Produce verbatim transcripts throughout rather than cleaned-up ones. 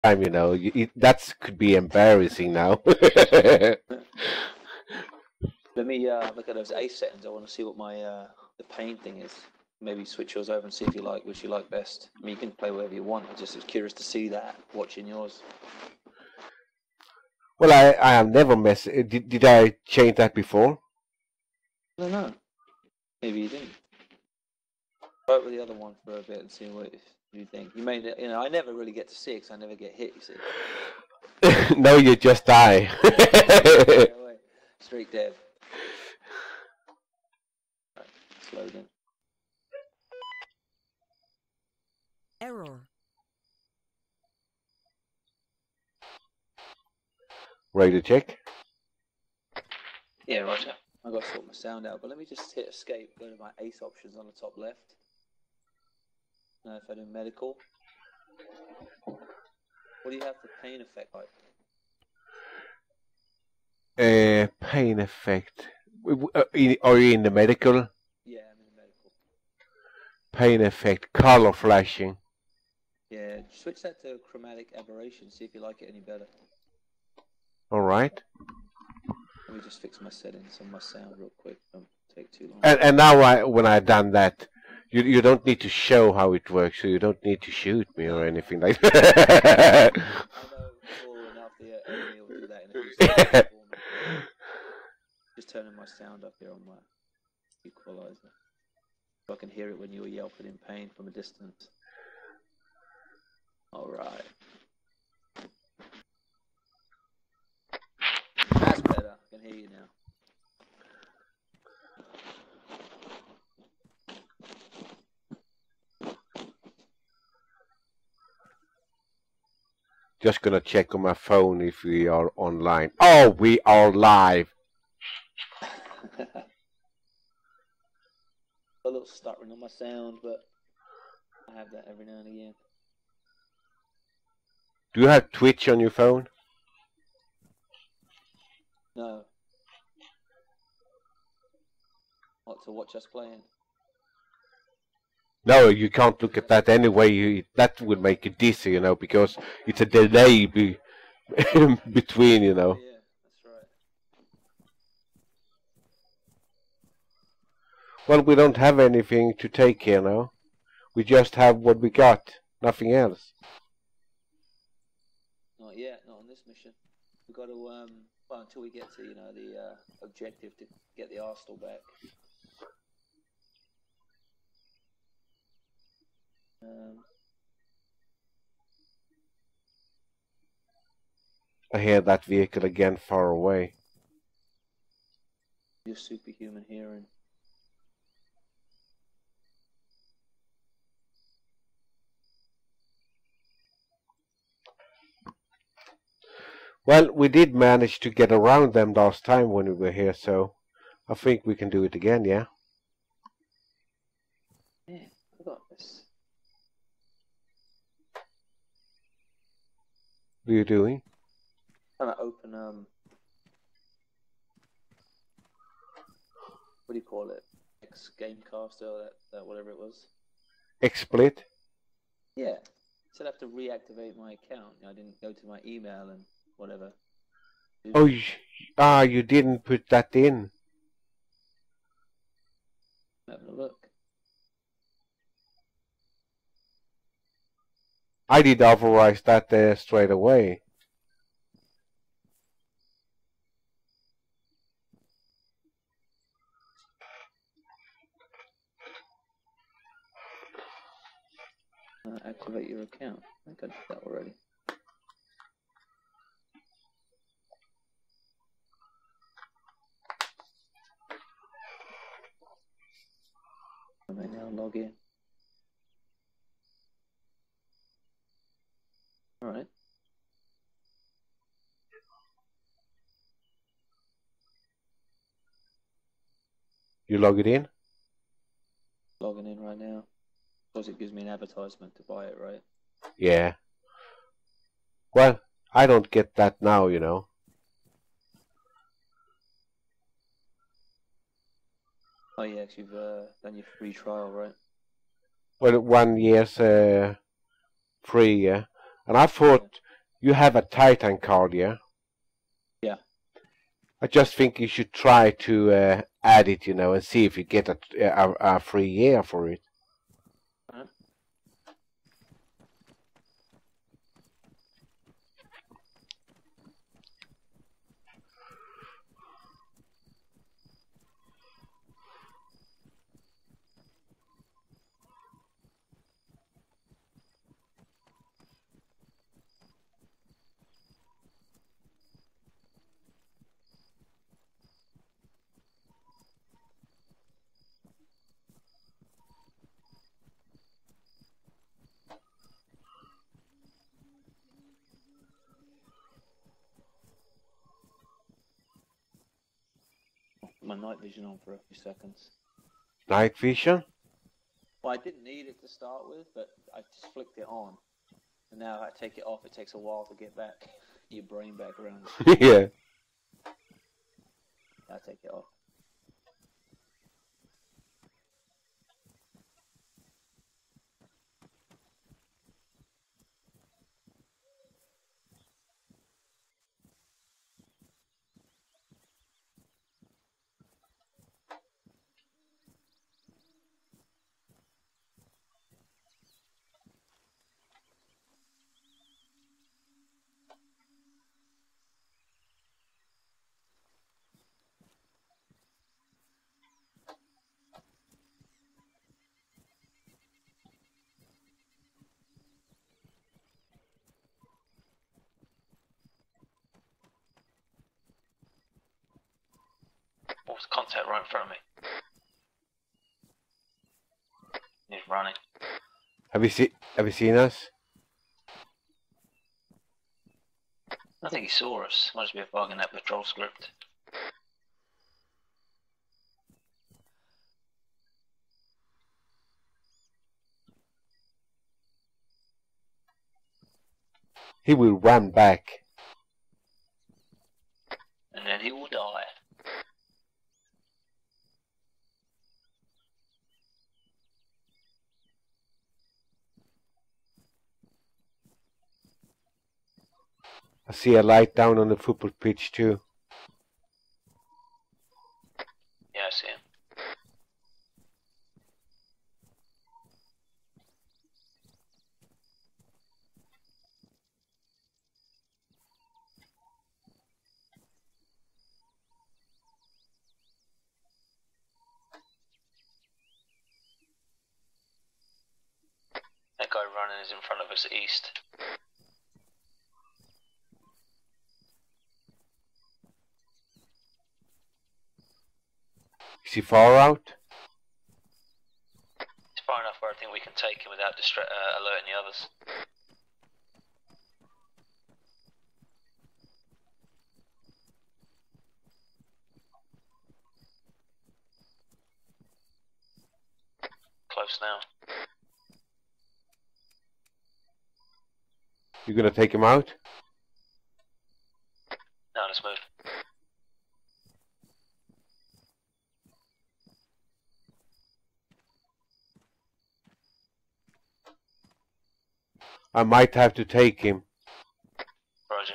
time, you know, you, it, that's could be embarrassing now. Let me uh, look at those A settings. I want to see what my uh, the pain thing is. Maybe switch yours over and see if you like which you like best. I mean, you can play whatever you want. I just was curious to see that watching yours. Well, I I have never messed. Did did I change that before? I don't know. Maybe you didn't. Try it with the other one for a bit and see what you think. You may, you know, I never really get to see it 'cause I never get hit. You see. No, you just die. Straight dead. Right, it's loading. Error. Ready to check? Yeah, Roger. I've got to sort my sound out, but let me just hit escape, go to my ace options on the top left. Now if I do medical. What do you have for pain effect like? Uh, pain effect. Uh, in, are you in the medical? Yeah, I'm in the medical. Pain effect, color flashing. Yeah, switch that to chromatic aberration, see if you like it any better. Alright. Let me just fix my settings on my sound real quick. Don't take too long. And, and now I, when I've done that, you you don't need to show how it works, so you don't need to shoot me or anything like that. I know full enough the enemy will do that in a few seconds for me. Just turning my sound up here on my equalizer. So I can hear it when you were yelping in pain from a distance. Alright. That's better. I can hear you now. Just gonna check on my phone if we are online. Oh, we are live. A little stuttering on my sound, but I have that every now and again. Do you have Twitch on your phone? No. What, to watch us playing? No, you can't look at that anyway. You, that would make you dizzy, you know, because it's a delay be, between, you know. Yeah, that's right. Well, we don't have anything to take here now. We just have what we got, nothing else. Not yet, not on this mission. We've got to, um, well, until we get to, you know, the uh, objective to get the Arsenal back. Um, I hear that vehicle again far away. your superhuman hearing. Well, we did manage to get around them last time when we were here, so I think we can do it again, yeah? Yeah, I got this. What are you doing? Trying to open, um, what do you call it? X Gamecaster, or that, that whatever it was. XSplit? Yeah. So I have to reactivate my account. I didn't go to my email and whatever. Oh, you, ah, you didn't put that in. Having a look. I did authorize that there straight away. Uh, activate your account. I think I did that already. I may now log in. Alright. You log it in? Logging in right now. Because it gives me an advertisement to buy it, right? Yeah. Well, I don't get that now, you know. Oh yeah, 'cause you've uh, done your free trial, right? Well, one year's uh, free, yeah. And I thought You have a Titan card, yeah? Yeah. I just think you should try to uh, add it, you know, and see if you get a, a, a free year for it. Huh? My night vision on for a few seconds. Night vision? Well, I didn't need it to start with, but I just flicked it on. And now I take it off, it takes a while to get back your brain back around. Yeah. I take it off. What's the contact right in front of me? He's running. Have you seen Have you seen us? I think he saw us. Might just be a bug in that patrol script. He will run back. And then he will die. I see a light down on the football pitch too. Yeah, I see him. That guy running is in front of us east. Is he far out? He's far enough where I think we can take him without distra uh, alerting the others. Close now. You gonna take him out? Now let's move. I might have to take him. Roger.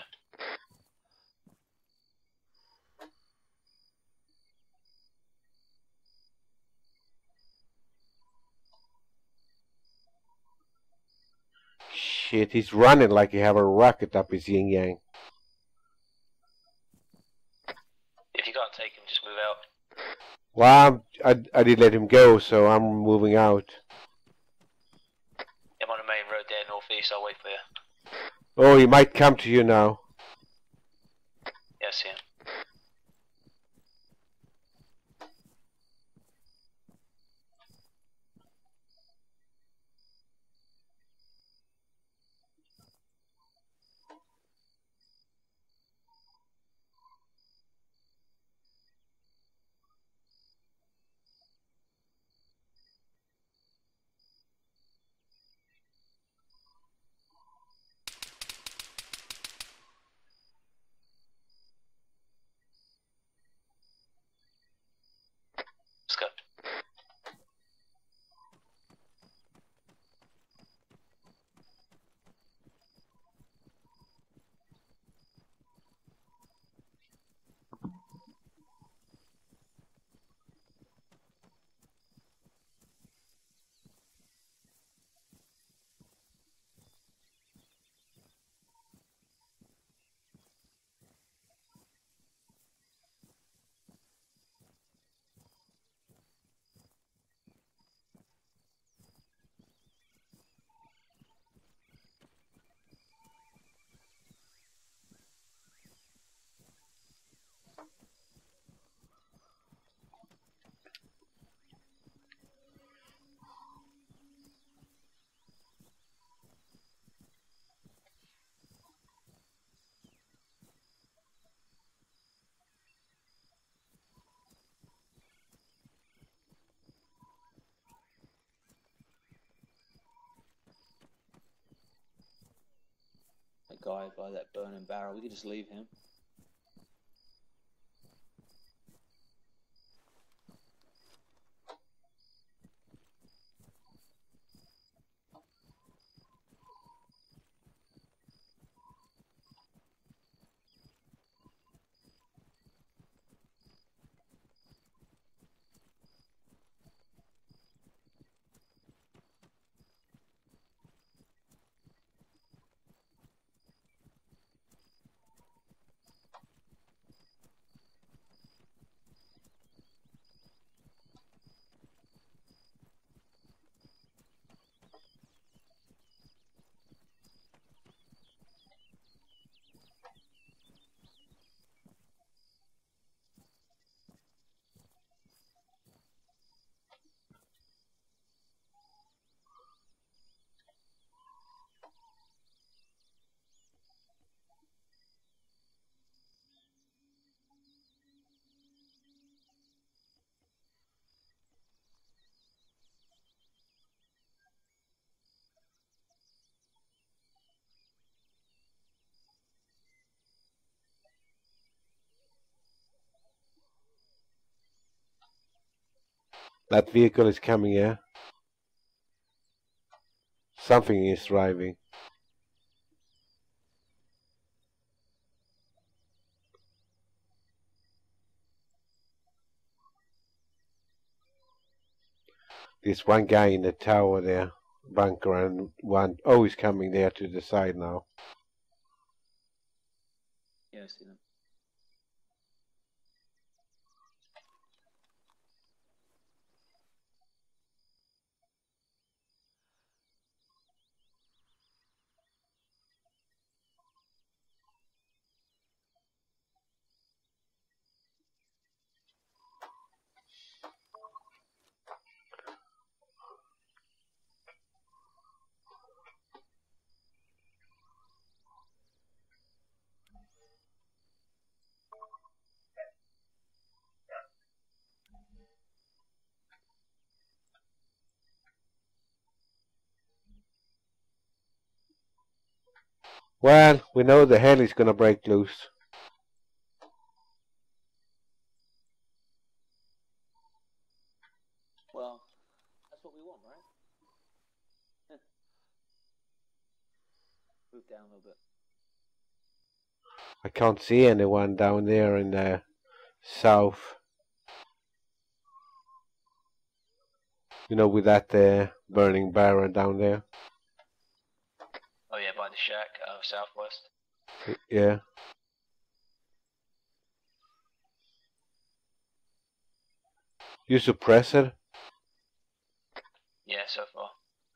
Shit, he's running like he have a rocket up his yin yang. If you can't take him, just move out. Well, I'm, I, I did let him go, so I'm moving out. I'm on the main road there, northeast. I'll wait for you. Oh, he might come to you now. Yeah, I see him. guy by that burning barrel. We could just leave him. That vehicle is coming, yeah? Something is driving. There's one guy in the tower there, bunker, and one, oh, he's coming there to the side now. Yeah, I see them. Well, we know the hell is gonna break loose. Well, that's what we want, right? Move down a little bit. I can't see anyone down there in the south. You know, with that uh, burning barrel down there. Oh yeah, by the shack, uh, southwest. Yeah. You suppress it? Yeah, so far.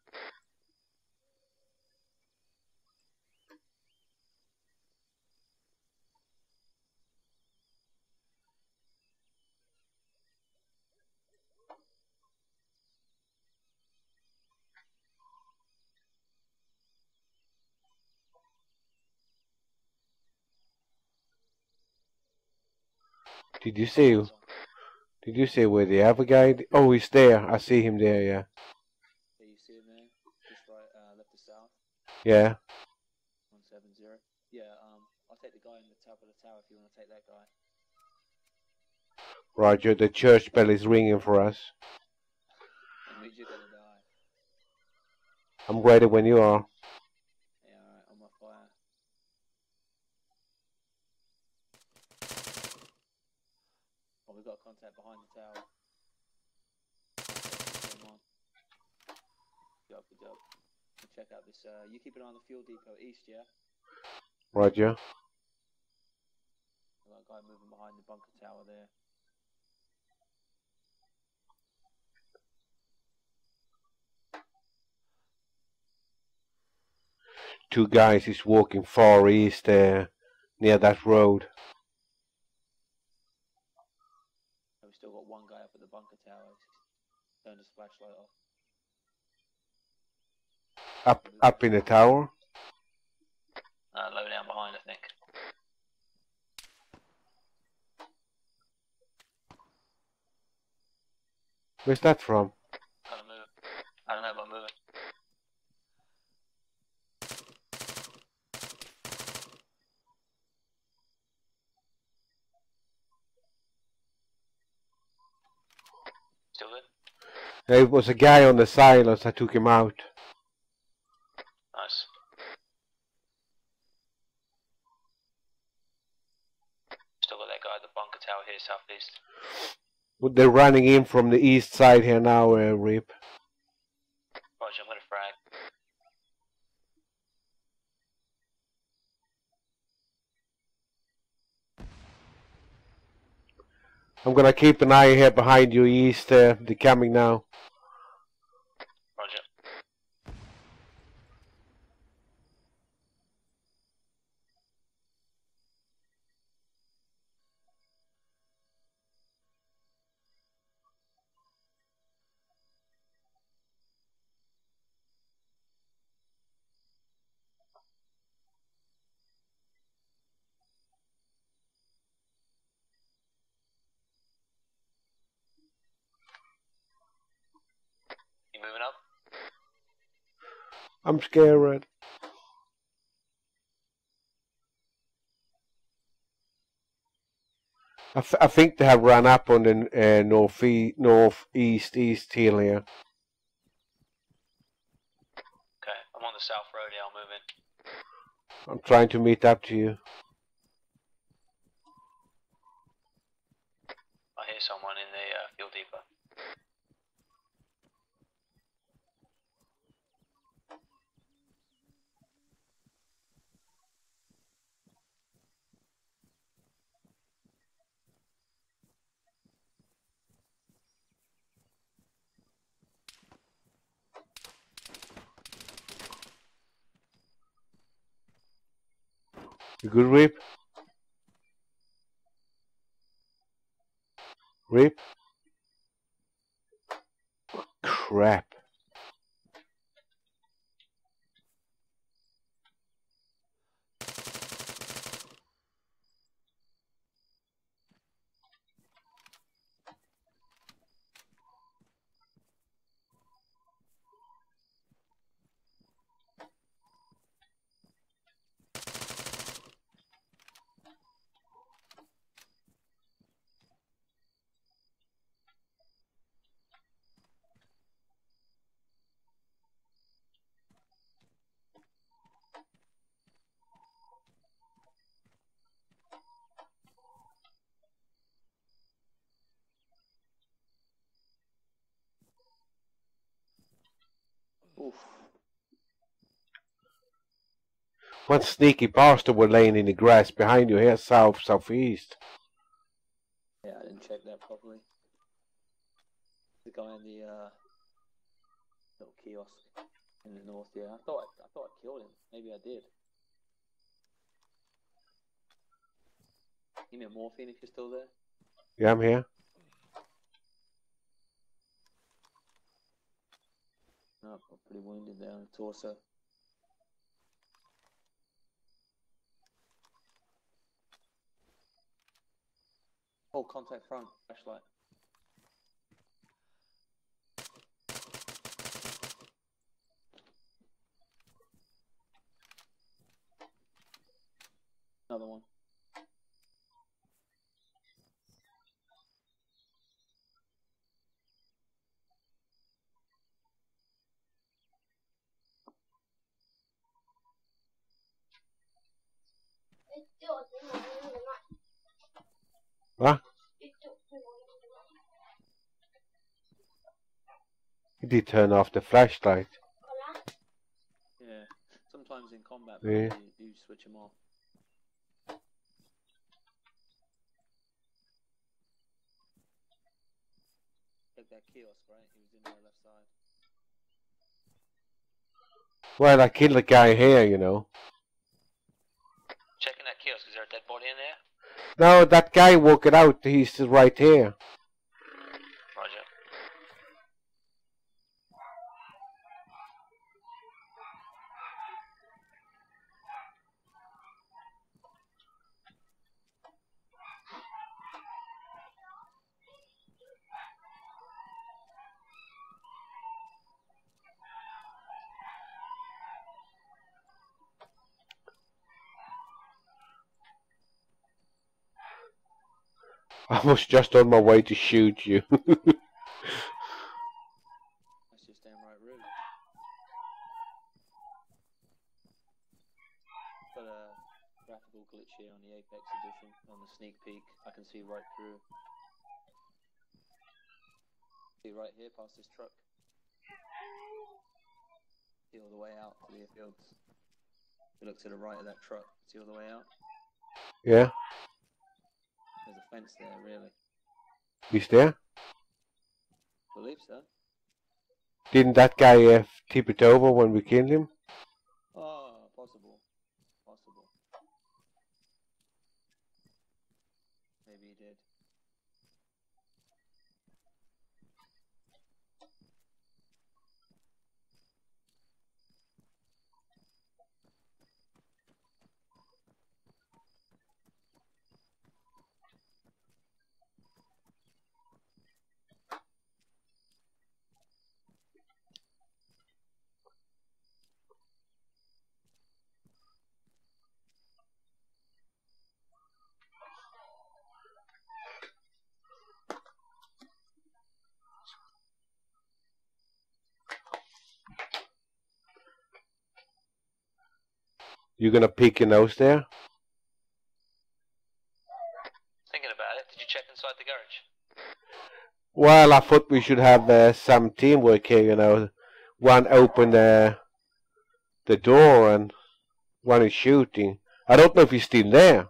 Did you see? Did you see where the other guy? Oh, he's there. I see him there. Yeah. Yeah, you see him there? Just right, uh, left to south. Yeah. one seven zero. Yeah, um, I'll take the guy in the top of the tower if you want to take that guy. Roger. The church bell is ringing for us. That means you're gonna die. I'm ready when you are. Yeah, alright, on my fire. Oh, we've got contact behind the tower. Come on. Good job, good job. We'll check out this, uh, you keep an eye on the fuel depot east, yeah? Roger. We've got a guy moving behind the bunker tower there. Two guys is walking far east uh, near that road. We've still got one guy up at the bunker tower. Turn his flashlight off. Up, up in the tower. Uh, low down behind, I think. Where's that from? Gotta move. I don't know, but moving. There was a guy on the silence. I took him out. Nice. Still got that guy at the bunker tower here, southeast. But they're running in from the east side here now, uh, Rip. Roger, I'm gonna frag. I'm gonna keep an eye here behind you east. Uh, they're coming now. Roger. You moving up? I'm scared. I, f I think they have run up on the uh, north e north east east hill here. Okay, I'm on the south road here, I'll move in. I'm trying to meet up to you. I hear someone in the uh, field depot. You good, Rip? Rip? Crap. Oof. One sneaky bastard was laying in the grass behind you here, south, southeast. Yeah, I didn't check that properly. The guy in the uh, little kiosk in the north. Yeah, I thought I, I thought I killed him. Maybe I did. Give me a morphine if you're still there. Yeah, I'm here. No, I'm pretty wounded there on the torso. Oh, contact front, flashlight. Another one. What? He did turn off the flashlight. Yeah, sometimes in combat, Yeah. you do switch them off. Check that kiosk, right? He was in the left side. Well, I killed the guy here, you know. Checking that kiosk, is there a dead body in there? No, that guy walked out. He's right here. Roger. I was just on my way to shoot you. graphical glitch here on the Apex edition. On the sneak peek, I can see right through. See right here past this truck. See all the way out to the fields. You look to the right of that truck. See all the way out. Yeah. There's a fence there, really. He's there? I believe so. Didn't that guy uh, tip it over when we killed him? Oh, possible. Possible. Maybe he did. You gonna pick your nose there? Thinking about it, did you check inside the garage? Well, I thought we should have uh, some teamwork here, you know. One open uh, the door and one is shooting. I don't know if he's still there.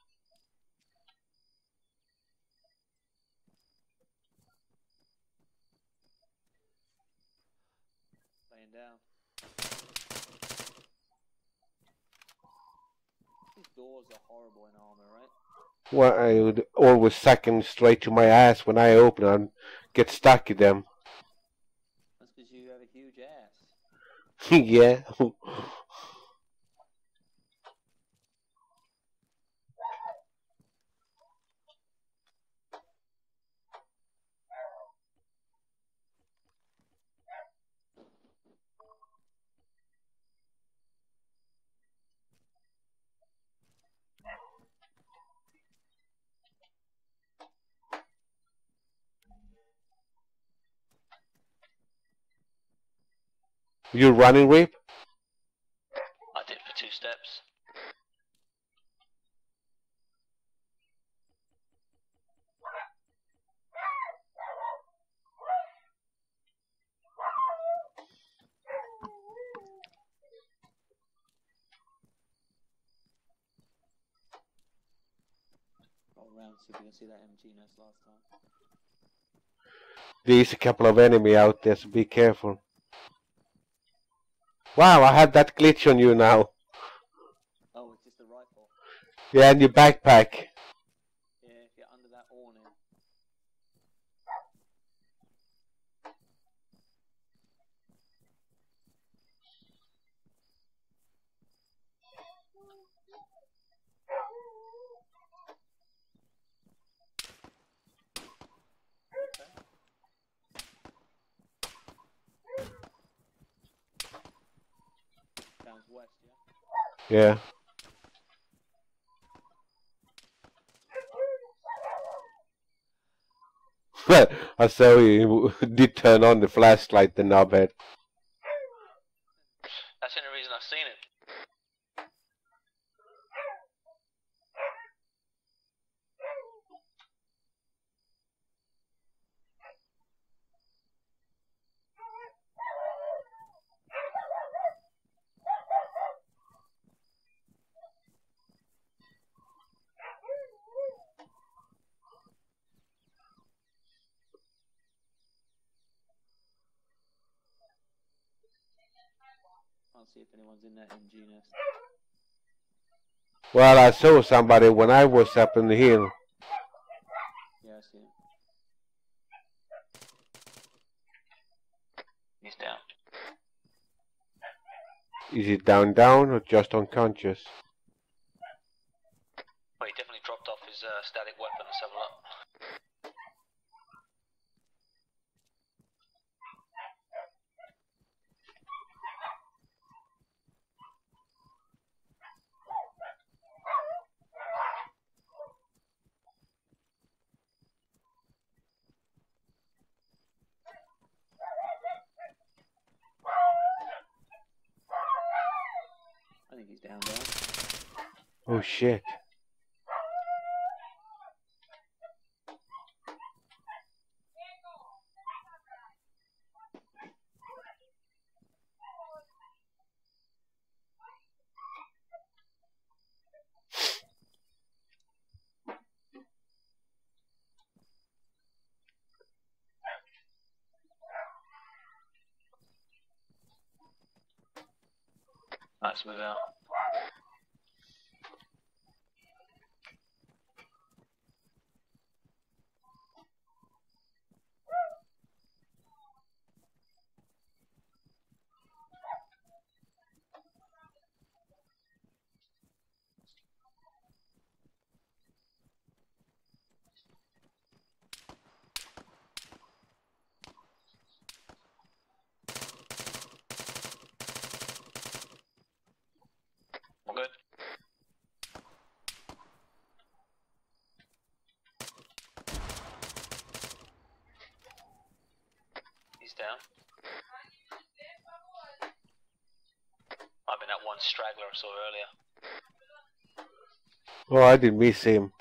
Laying down. These doors are horrible in armor, right? Well, I would always second straight to my ass when I open and get stuck in them. That's because you have a huge ass. Yeah. You running, Reap? I did for two steps. Roll around, see if we can see that M G nest last time. There's a couple of enemy out there, so be careful. Wow, I had that glitch on you now. Oh, it's just a rifle. Yeah, and your backpack. Yeah, if you're under that awning. Sounds west, yeah? Yeah. I saw you did turn on the flashlight, the knobhead. That's the only reason I've seen it. Can't see if anyone's in that M G nest. Well, I saw somebody when I was up in the hill. Yeah, I see him. He's down. Is he down down or just unconscious? Well, he definitely dropped off his uh, static weapon. Let's have a look. I think he's down, down. Oh shit. Let's move out. All good. He's down. Might have been that one straggler I saw earlier. Oh, I didn't miss him.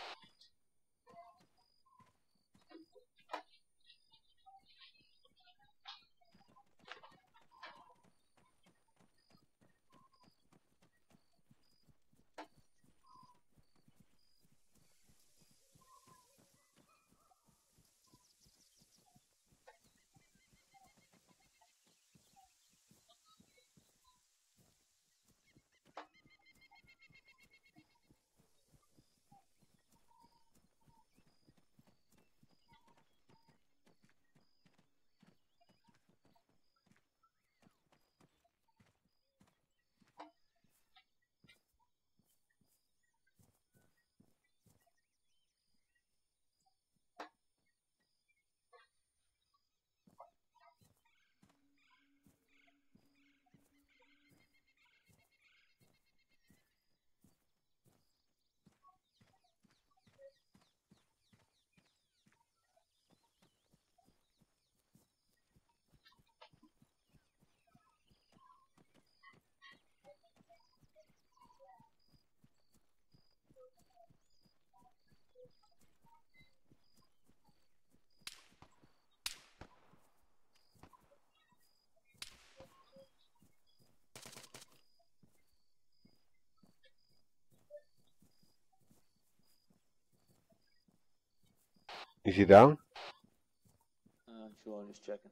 Is he down? Uh, I'm sure, I'm just checking.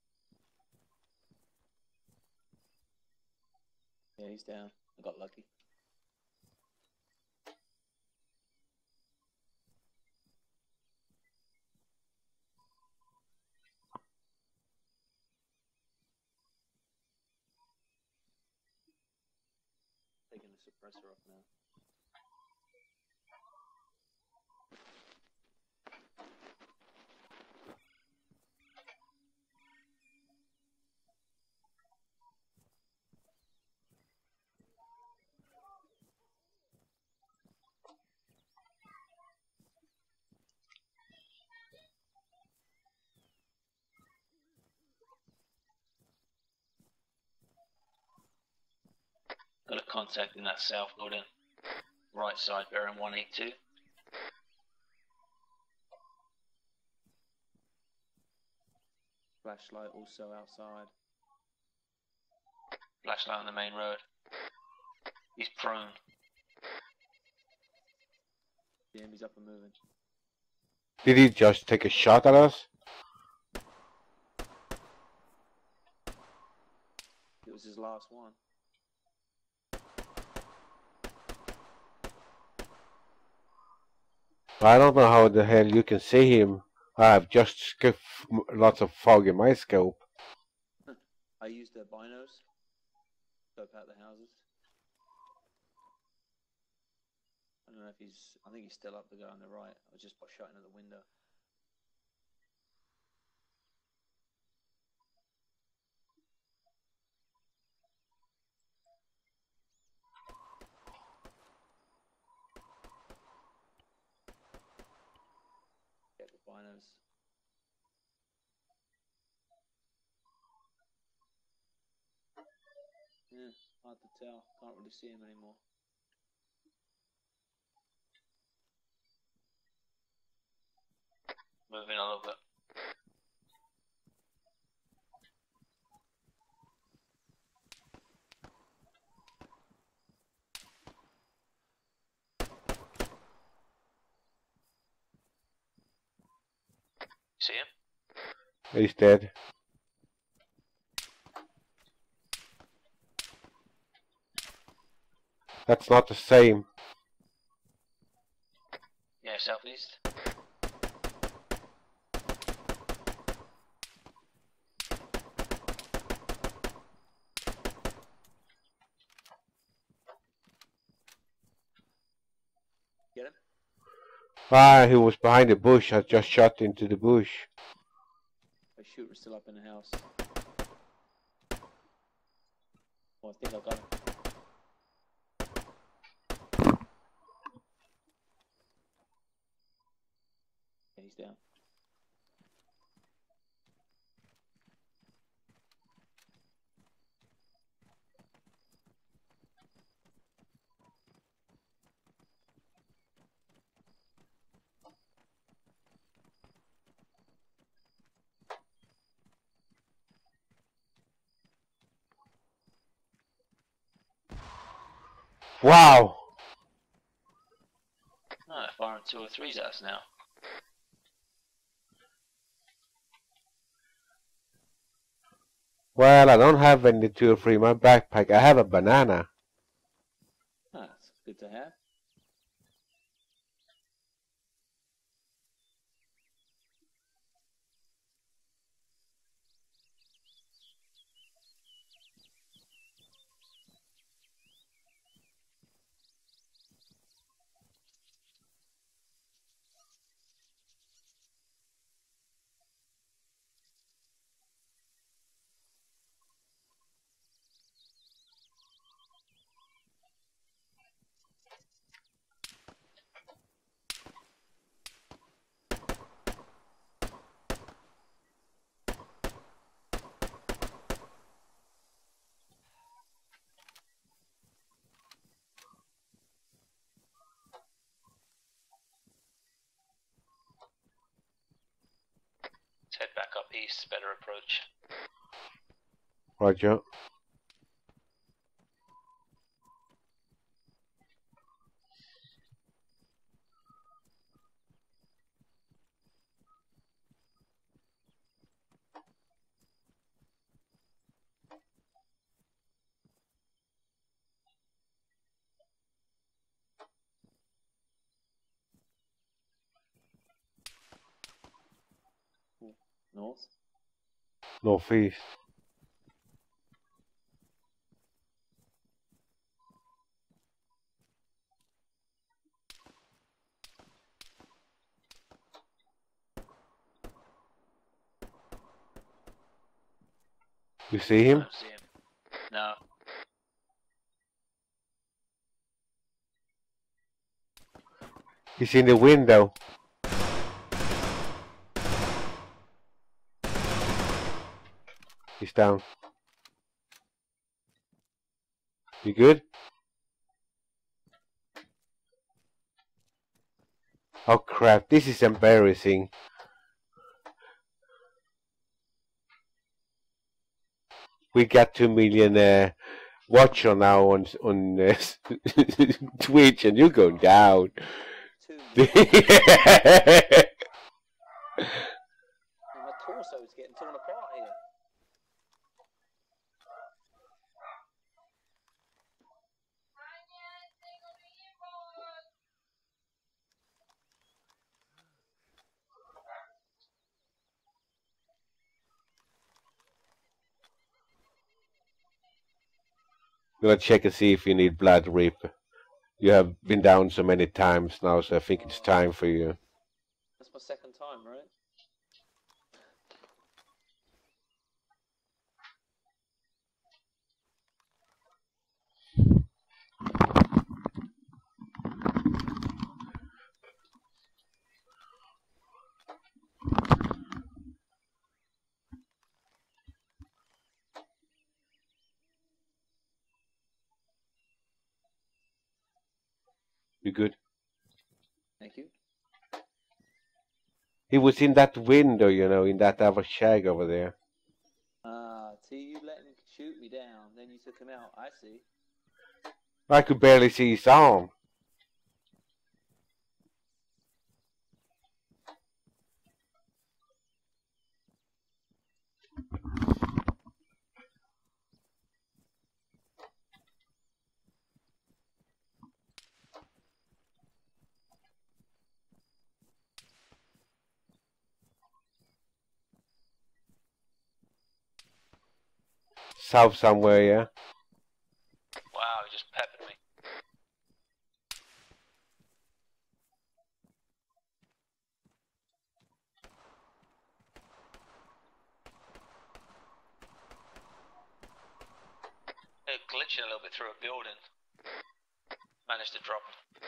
Yeah, he's down. I got lucky. Taking the suppressor off now. Got a contact in that south building. Right side, bearing one eighty-two. Flashlight also outside. Flashlight on the main road. He's prone. Yeah, he's up and moving. Did he just take a shot at us? It was his last one. I don't know how the hell you can see him. I have just skipped lots of fog in my scope. I used the binos. Scope out the houses. I don't know if he's... I think he's still up, the guy on the right. I was just shutting at the window. Get the binos. Yeah, hard to tell. Can't really see him anymore. moving a little bit. See him? He's dead. That's not the same. Yeah, southeast. Get him? Ah, he was behind the bush. I just shot into the bush. The shooter's still up in the house. Oh, I think I got him. Yeah, he's down. Wow! Oh, they're firing two or threes at us now. Well, I don't have any two or three in my backpack. I have a banana. Ah, it's good to have. Let's head back up east, better approach. Roger. North. Northeast. You see I him? don't see him. No. He's in the window. He's down. You good? Oh crap, this is embarrassing. We got two million uh, watcher now on on uh, Twitch, and you're going down. Two. My torso is getting torn apart here. I'm gonna check and see if you need blood, Rip. You have been down so many times now, so I think it's time for you. That's my second time, right? You good? Thank you. He was in that window, you know, in that other shack over there. Ah, see, you let him shoot me down, then you took him out. I see. I could barely see his arm. South somewhere, yeah. Wow, he just peppered me. They're glitching a little bit through a building. Managed to drop him.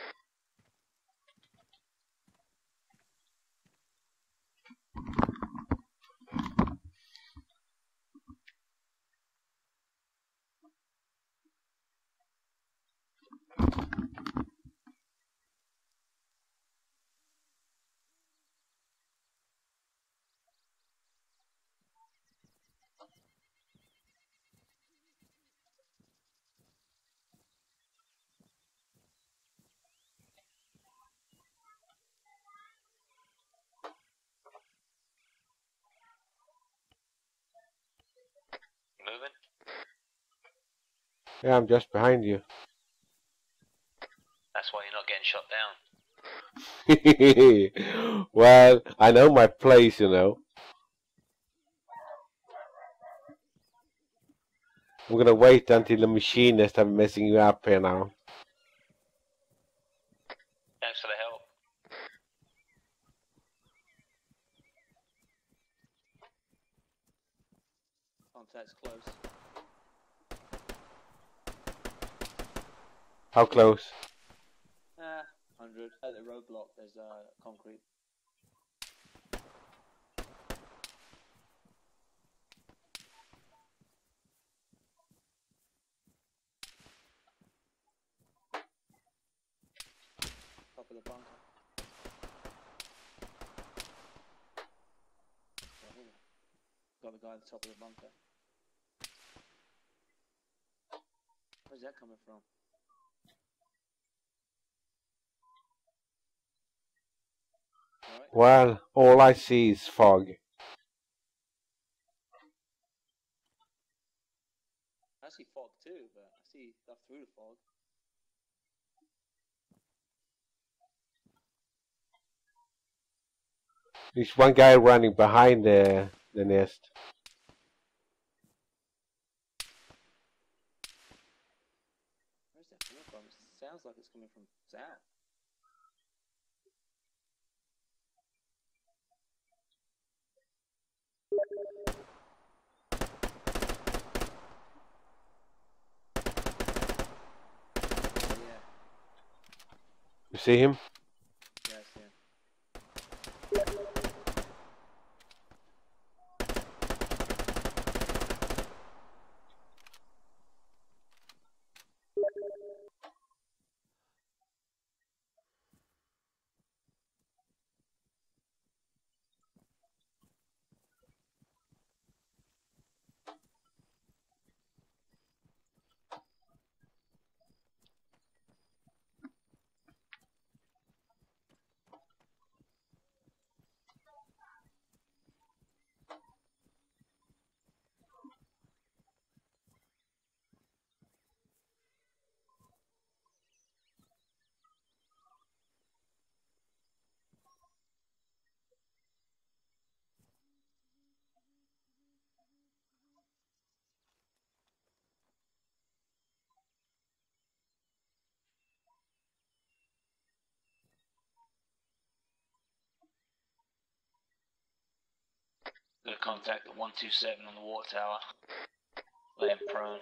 Moving? Yeah, I'm just behind you. That's why you're not getting shot down. Well, I know my place, you know. I'm gonna wait until the machinists are messing you up here now. Thanks for the help. Contact's close. How close? Ah, one hundred. At the roadblock, there's uh, concrete. Top of the bunker. Yeah, here we go. Got the guy at the top of the bunker. Where's that coming from? Right. Well, all I see is fog. I see fog too, but I see stuff through the fog. There's one guy running behind the, the nest. Where's that coming from? It sounds like it's coming from south. Yeah, You see him? yeah, I see him. Gonna contact the one two seven on the water tower. Lay him prone.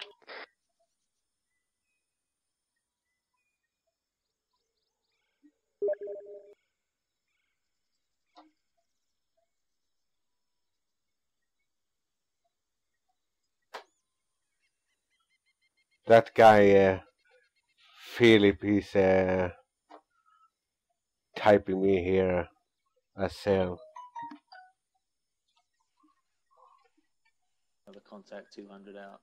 That guy, uh, Philip, he's uh, typing me here as well. Another contact two hundred out.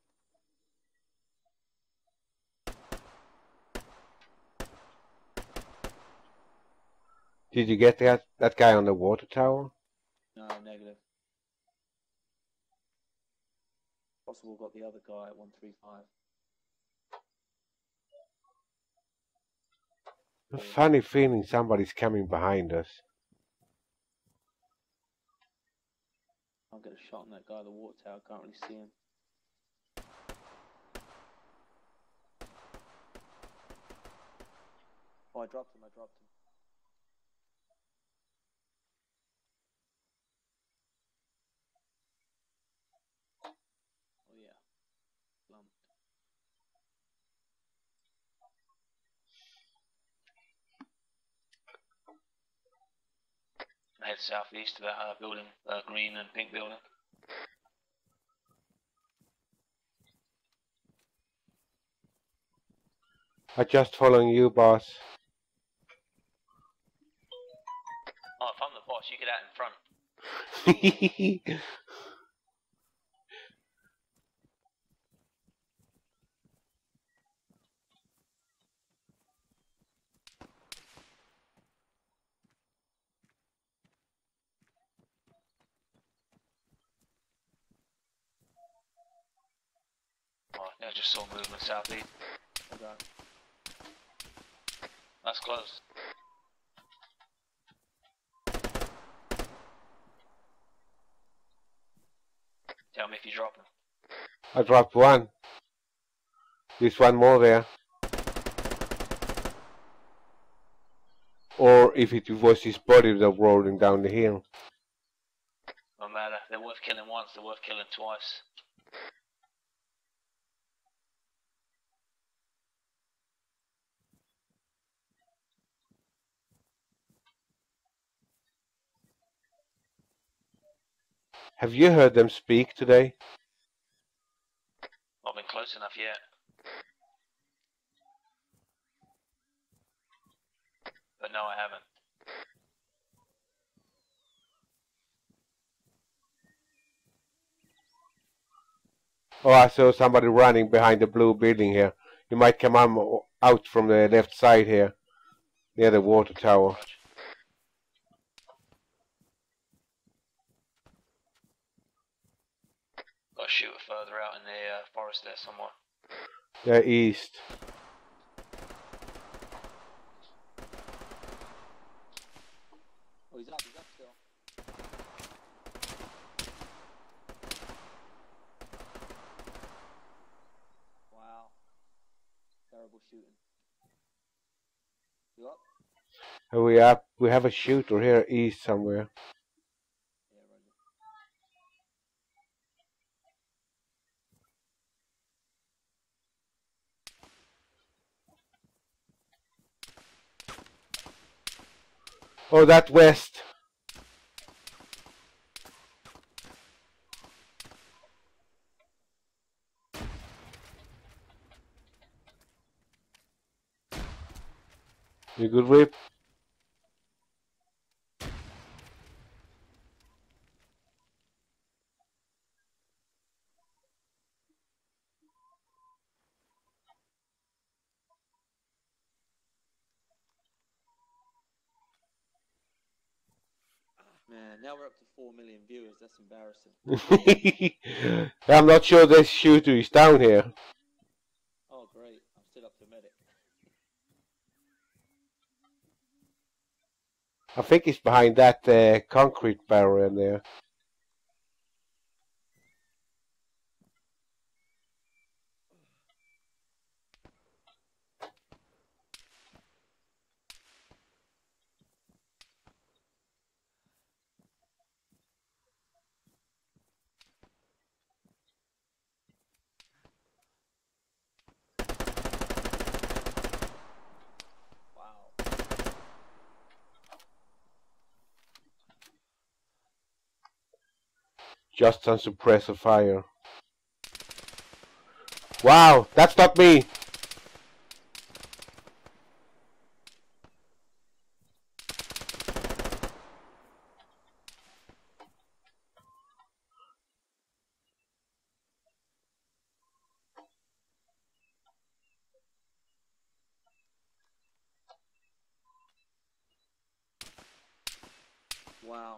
Did you get that that guy on the water tower? No, negative. Possible got the other guy at one three five. A funny feeling somebody's coming behind us. I'll get a shot on that guy at the water tower, can't really see him. Oh, I dropped him, I dropped him. Oh yeah, lumped. Head southeast to that uh, building, uh, green and pink building. I'm just following you, boss. Oh, if I'm the boss, you get out in front. Oh, yeah, I just saw movement southeast. Okay. That's close. Tell me if you drop him. I dropped one. There's one more there. Or if it was his body that rolling down the hill. No matter. They're worth killing once, they're worth killing twice. Have you heard them speak today? Not been close enough yet. But no, I haven't. Oh, I saw somebody running behind the blue building here. You might come on, out from the left side here, near the water tower. Got to shoot it further out in the uh, forest there somewhere. They're east. Oh, he's up, he's up still. Wow. Terrible shooting. You up? Are we up? We have a shooter here east somewhere. Yeah, Roger. Oh, that west. You good, Rip? Man, now we're up to four million viewers. That's embarrassing. I'm not sure this shooter is down here. Oh, great. I'm still up to medic. I think he's behind that uh, concrete barrier in there. Wow. Just on suppressor fire. Wow, that's not me. Wow.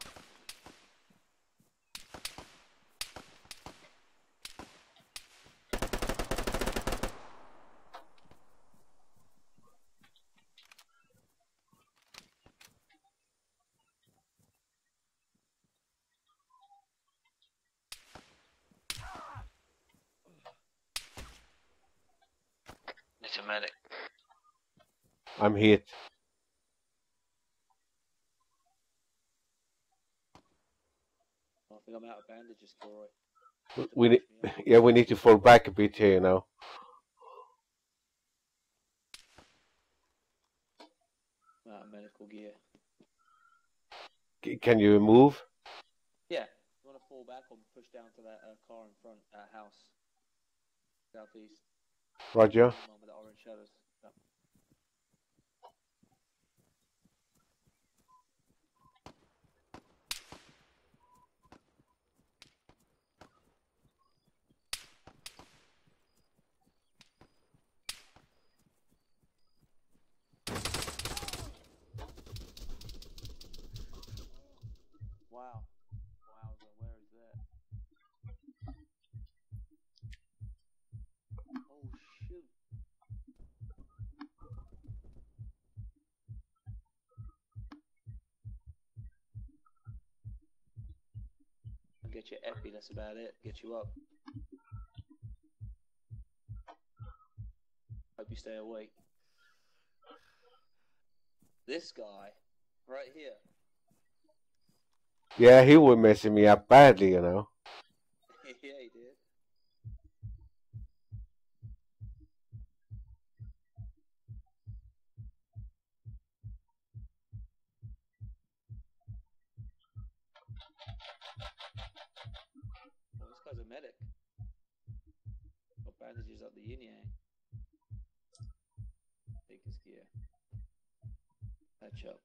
It's a medic. I'm hit. I think I'm out of bandages, Corey. We need, yeah, we need to fall back a bit here now. I'm out of medical gear. C can you move? Yeah. You want to fall back or push down to that uh, car in front, uh, house. Southeast. Roger. The one with the orange shadows. Yeah. Wow. Wowza, where is that? Oh shoot. I'll get your epi, that's about it. Get you up. Hope you stay awake. This guy, right here. Yeah, he was messing me up badly, you know. Yeah, he did. Well, this guy's a medic. Got bandages up the yin yang. Take his gear. Patch up.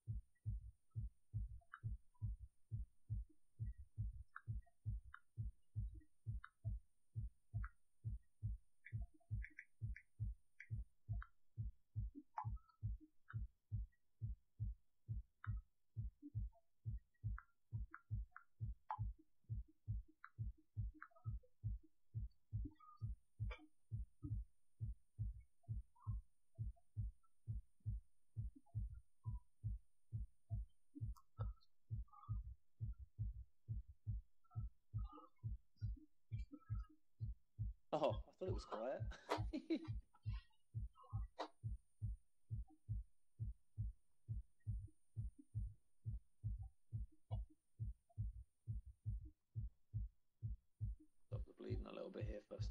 Oh, I thought it was quiet. Stop the bleeding a little bit here first.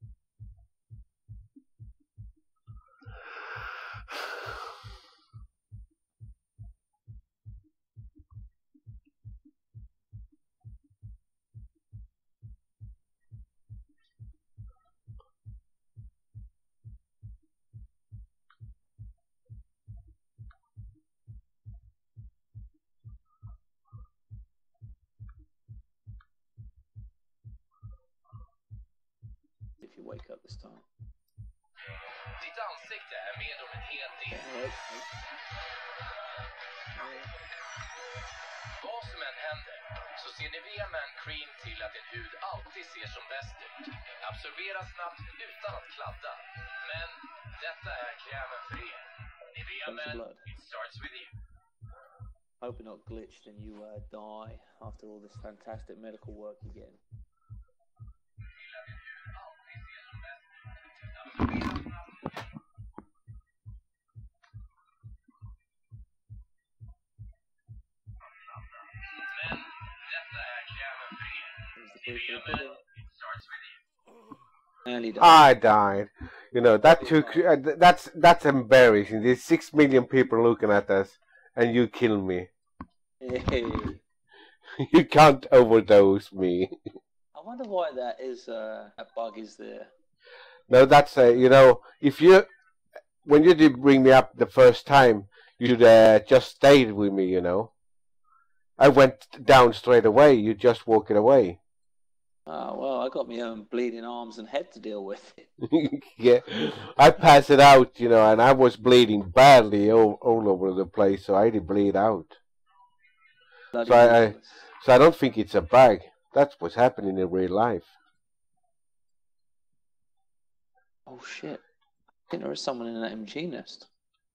If you wake up this time. Ditt ansikte är med om en hel del. Alright. Vad som än händer så ser Nivea Man Cream till att din hud alltid ser som bäst ut. Absorberar snabbt utan att kladda. Men detta är krämen för er. Nivea Man, it starts with you. Hope you're not glitched and you uh, die after all this fantastic medical work you're getting. Men detta är krämen för er. Nivea Man, it starts with you. And he died. I died. You know, that took, uh, th- that's, that's embarrassing. There's six million people looking at us, and you kill me. Hey. You can't overdose me. I wonder why that is, uh, that bug is there. No, that's, uh, you know, if you, when you did bring me up the first time, you should uh, just stayed with me, you know. I went down straight away. You just walked away. Oh, well, I got my own bleeding arms and head to deal with. Yeah, I passed it out, you know, and I was bleeding badly all, all over the place, so I did bleed out. Bloody So I, I useless. so I don't think it's a bug. That's what's happening in real life. Oh shit! I think there is someone in that M G nest.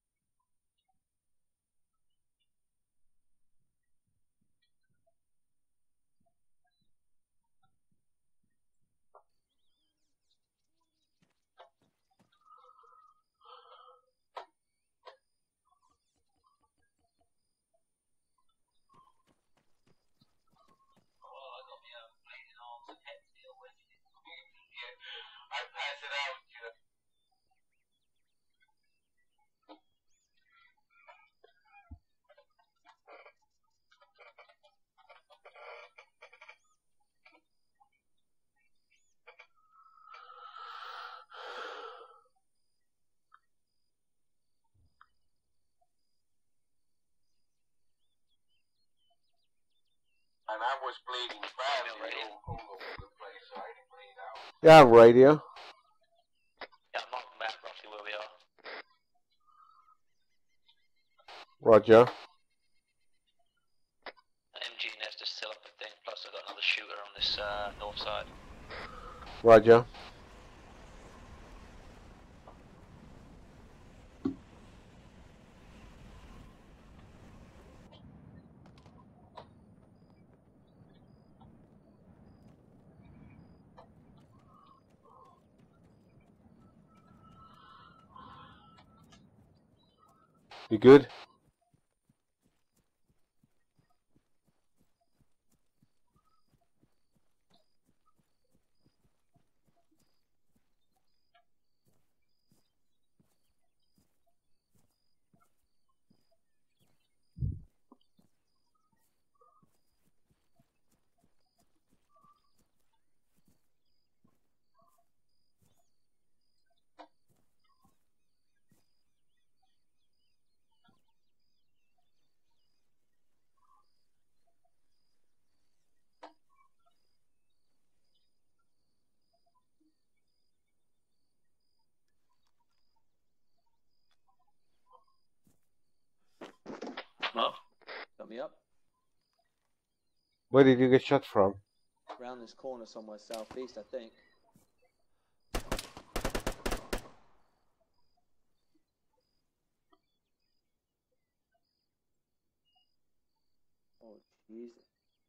And I was bleeding badly Already? all, all over the place, so I didn't bleed out. Yeah, on radio. Yeah, I'm marking back roughly where we are. Roger. M G nest is still up, I think. Plus, I've got another shooter on this uh, north side. Roger. You good? Oh, Got me up. Where did you get shot from? Round this corner somewhere southeast, I think. Oh Jesus!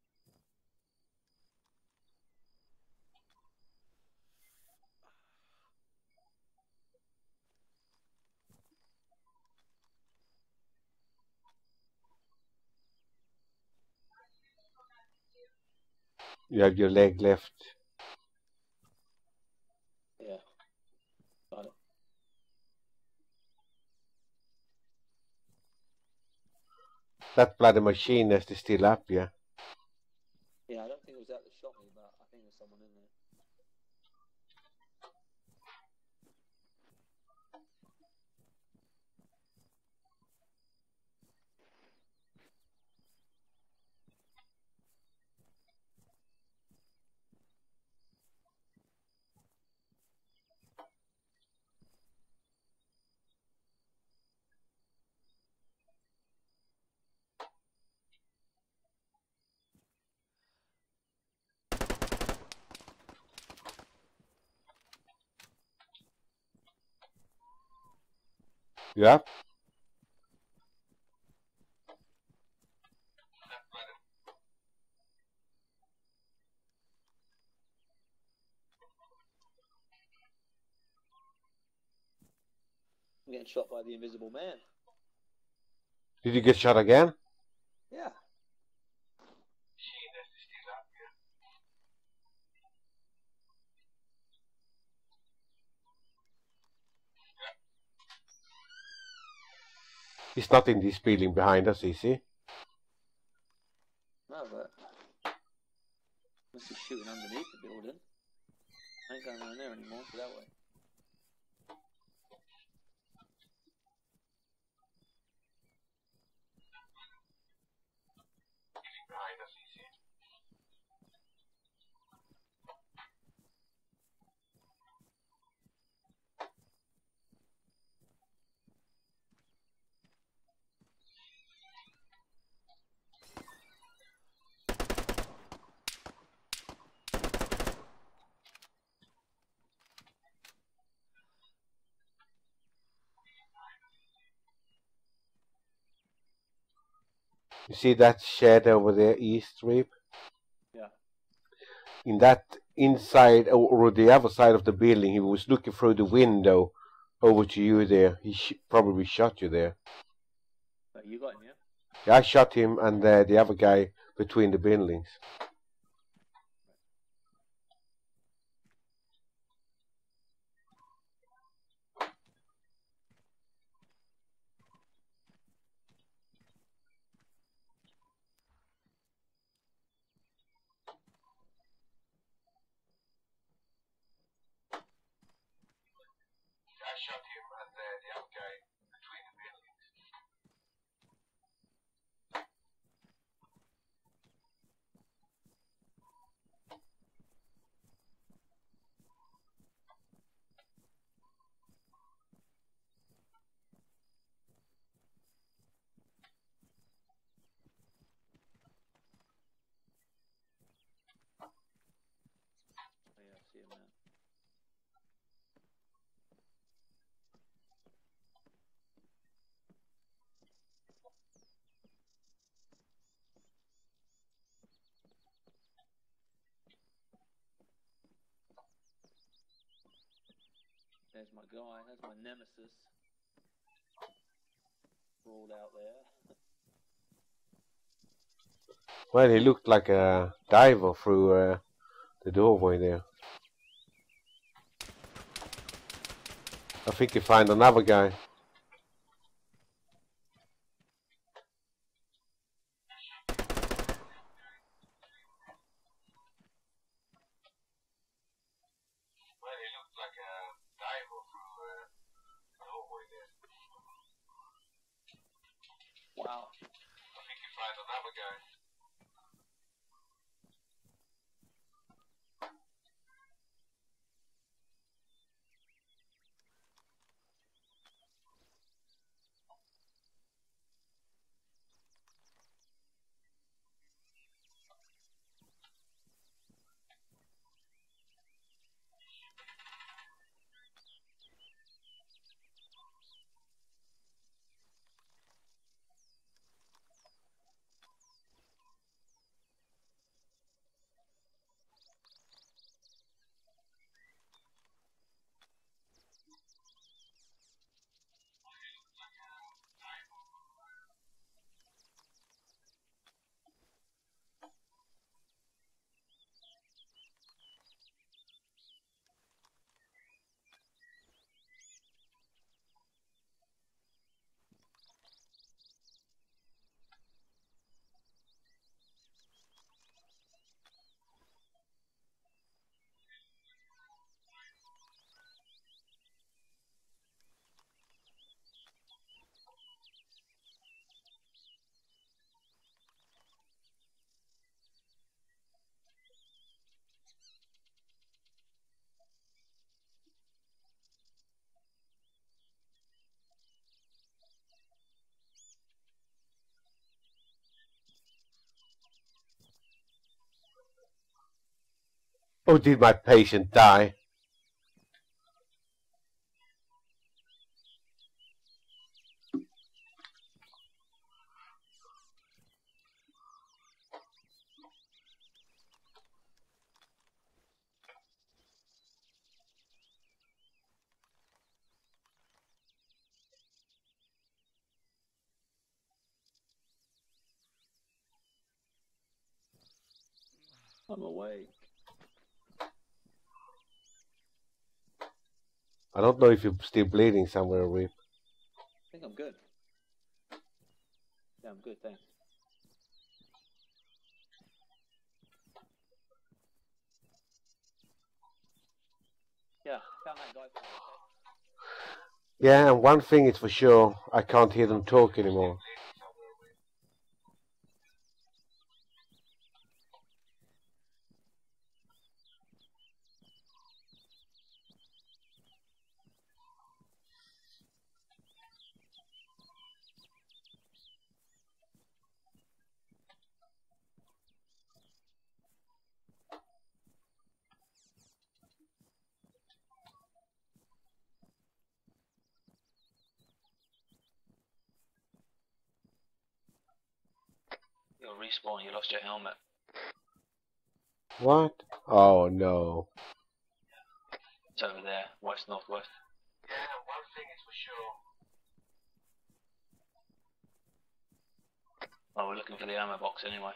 You have your leg left. Yeah. Got it. That bloody machine nest is still up, yeah. Yeah, I don't think it was that that shot me, but I think there's someone in there. You up? I'm getting shot by the invisible man. Did you get shot again? Yeah. He's not in this building behind us, is he? No, but must be shooting underneath the building. I ain't going around there anymore, so that way. You see that shed over there, east, Reap? Yeah. In that inside, or, or the other side of the building, he was looking through the window over to you there. He sh probably shot you there. But you got him, yeah? Yeah, I shot him and uh, the other guy between the buildings. I shot him and uh, the other guy between the buildings. Oh, yeah, I see him now. There's my guy, there's my nemesis. Rolled out there. Well, he looked like a diver through uh, the doorway there. I think you find another guy. Well, he looked like a diver through uh, the doorway there. Wow. I think you find another guy. Oh, did my patient die? I'm awake. I don't know if you're still bleeding somewhere, Reap. I think I'm good. Yeah, I'm good, thanks. Yeah, found that guy for you, okay? Yeah, and one thing is for sure, I can't hear them talk anymore. You'll respawn, you lost your helmet. What? Oh no. It's over there, west northwest. Yeah, one thing is for sure. Oh, we're looking for the ammo box anyway.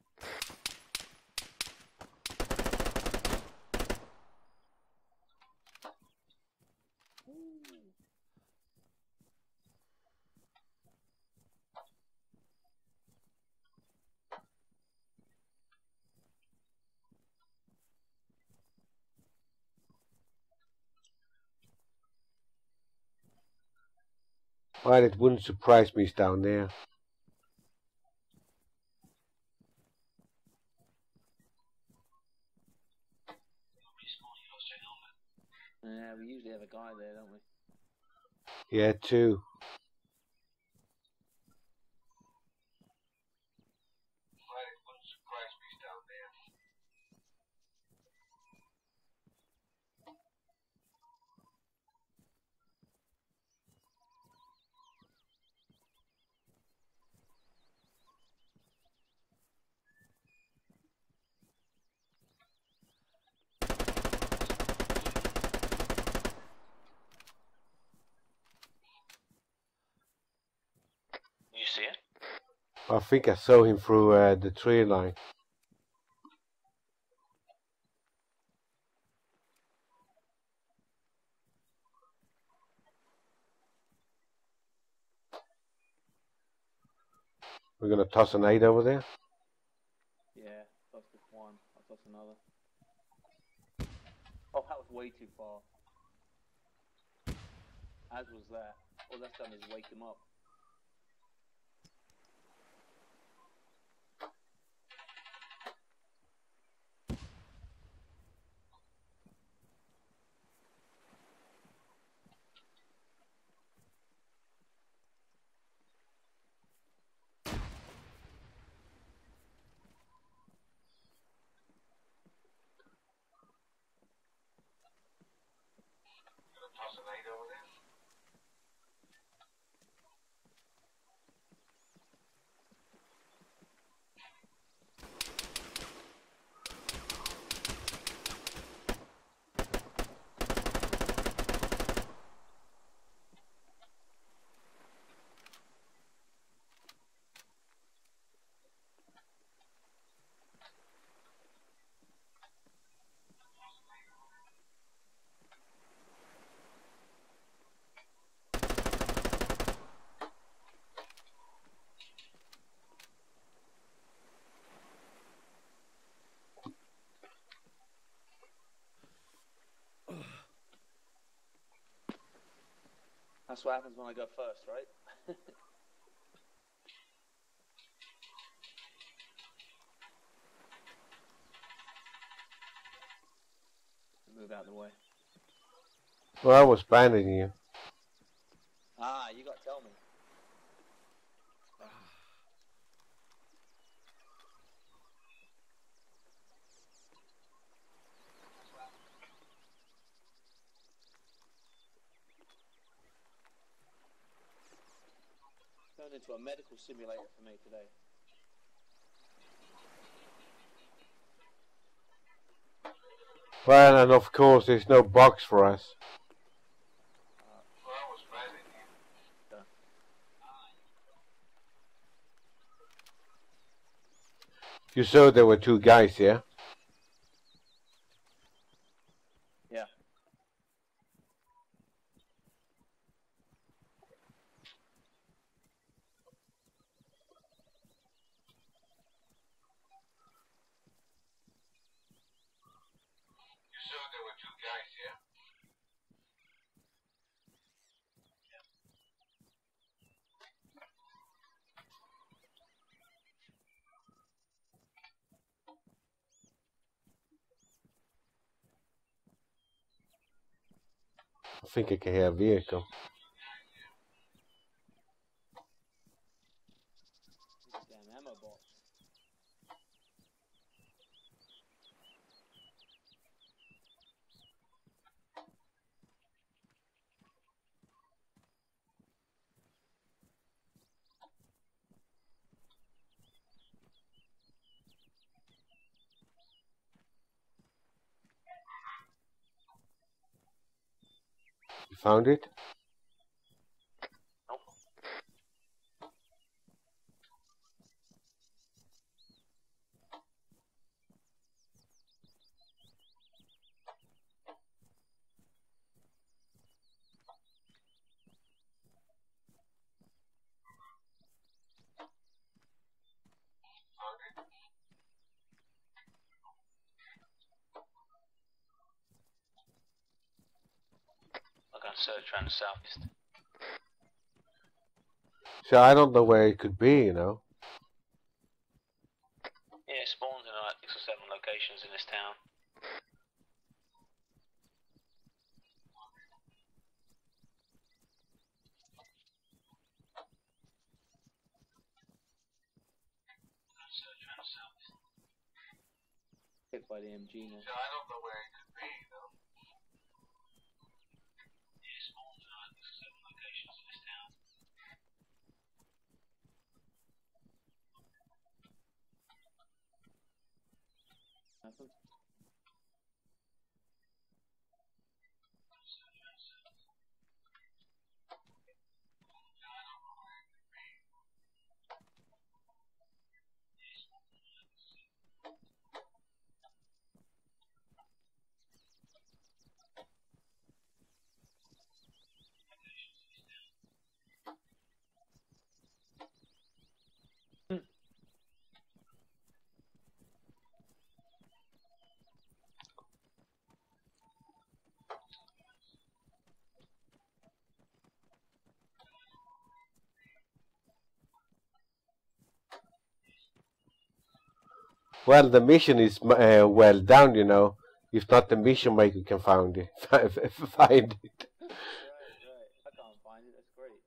Well, it wouldn't surprise me it's down there. Yeah, we usually have a guy there, don't we? Yeah, two. Well, it wouldn't surprise me it's down there. You see it? I think I saw him through uh, the tree line. We're gonna toss an eight over there. Yeah, that's just one. That's another. Oh, that was way too far. As was that. All that's done is wake him up. Toss an eight over there. That's what happens when I go first, right? Move out of the way. Well, I was banding you. Ah, you got to tell me. Turned into a medical simulator for me today. Well, and of course, there's no box for us. Well, I was banding you. You saw there were two guys here. Yeah. You saw there were two guys here. I think I can hear a vehicle. Damn ammo box. Found it? Nope. I'm going to search around the southeast. So I don't know where it could be, you know. Yeah, it spawns in like six or seven locations in this town. Hit by the M G now. I don't know where it could be, you know. Yeah, it spawns in like six or seven locations in this town. Happened. Well, the mission is uh, well done, you know. If not, the mission maker can find it. Find it. Right, right. I can't find it. That's great.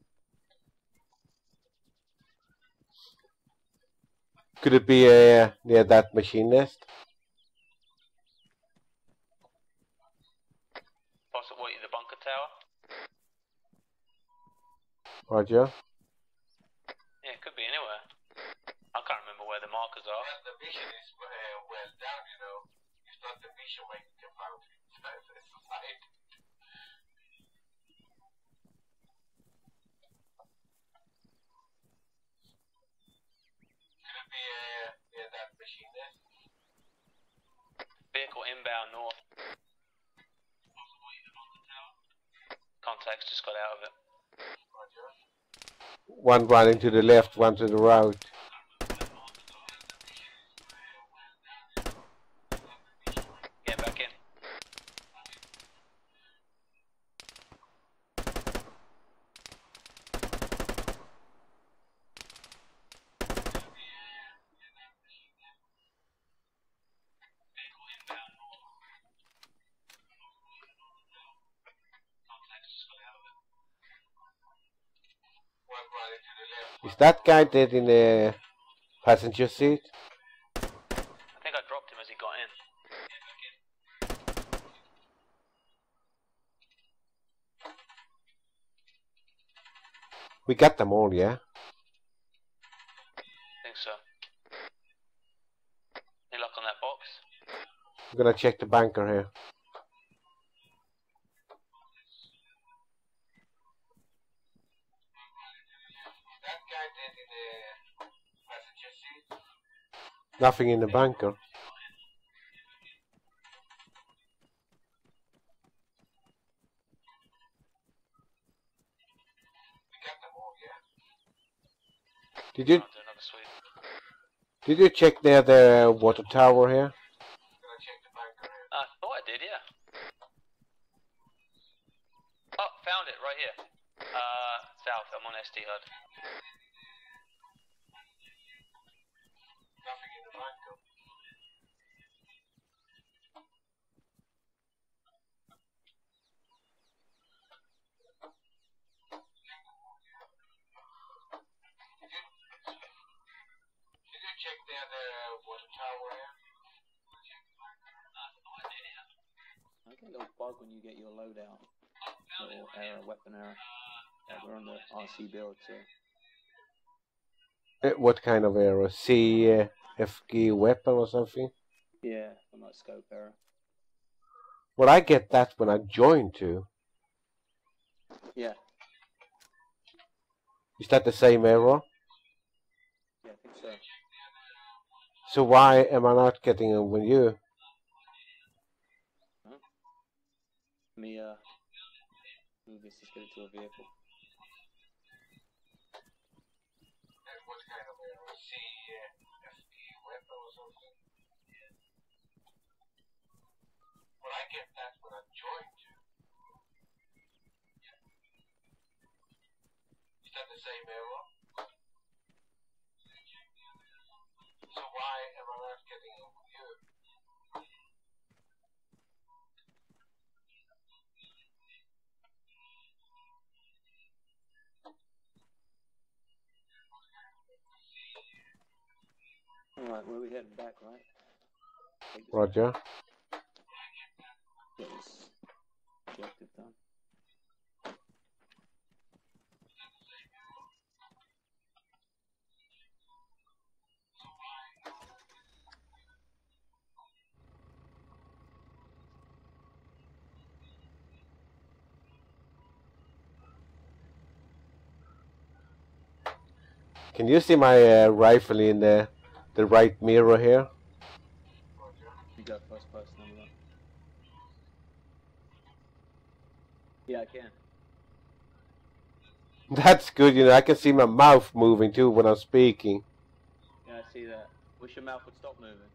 Could it be uh, near that machine nest? Possibly the bunker tower? Roger. Yeah, it could be anywhere. I can't remember where the markers are. Well, the mission is uh, well done, you know. If not, the mission maker can find it. Could it be uh, near that machine nest? Vehicle inbound north. Possibly the bunker tower. Contacts just got out of it. Roger. One running to the left, one to the right. Get back in. Is that guy dead in the passenger seat? I think I dropped him as he got in. We got them all, yeah? I think so. Any luck on that box? I'm gonna check the bunker here. Nothing in the bunker. Did you did you check there the water tower here? I thought I did, yeah. Oh, found it right here. Uh, south. I'm on S D H U D. Nothing in the bunker. Did you check there the water tower here? I get a little bug when you get your loadout. Little error, weapon error. Yeah, we're on the R C build, so. Uh, what kind of error? C uh, F G weapon or something? Yeah, some like scope error. Well, I get that when I join too. Yeah. Is that the same error? Yeah, I think so. So why am I not getting it with you? Huh? Let me uh move this. Let's get it to a vehicle. What kind of error? C F P web or something? Well, I get that when I joined you. Is that the same error? So why am I not getting it with you? Alright, where are we heading back, right? Take this Roger. Get this objective done. Can you see my uh, rifle in the the right mirror here? You got first person on that. Yeah, I can. That's good, you know, I can see my mouth moving too when I'm speaking. Yeah, I see that. Wish your mouth would stop moving.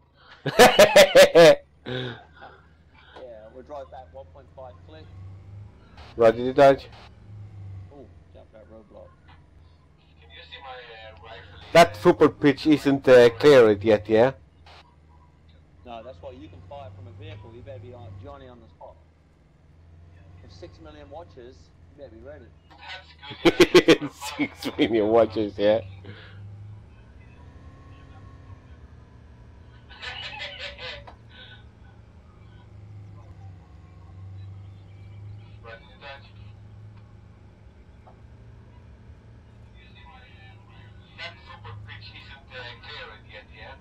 Yeah, we'll drive back one point five click. Roger, Dodge. Oh, jump that roadblock. Can you see my uh, rifle? That football pitch isn't uh, cleared yet, yeah? No, that's why you can fire from a vehicle. You better be on Johnny on the spot. With six million watches, you better be ready. Six million watches, yeah. That super pitch isn't uh, cleared yet, yeah?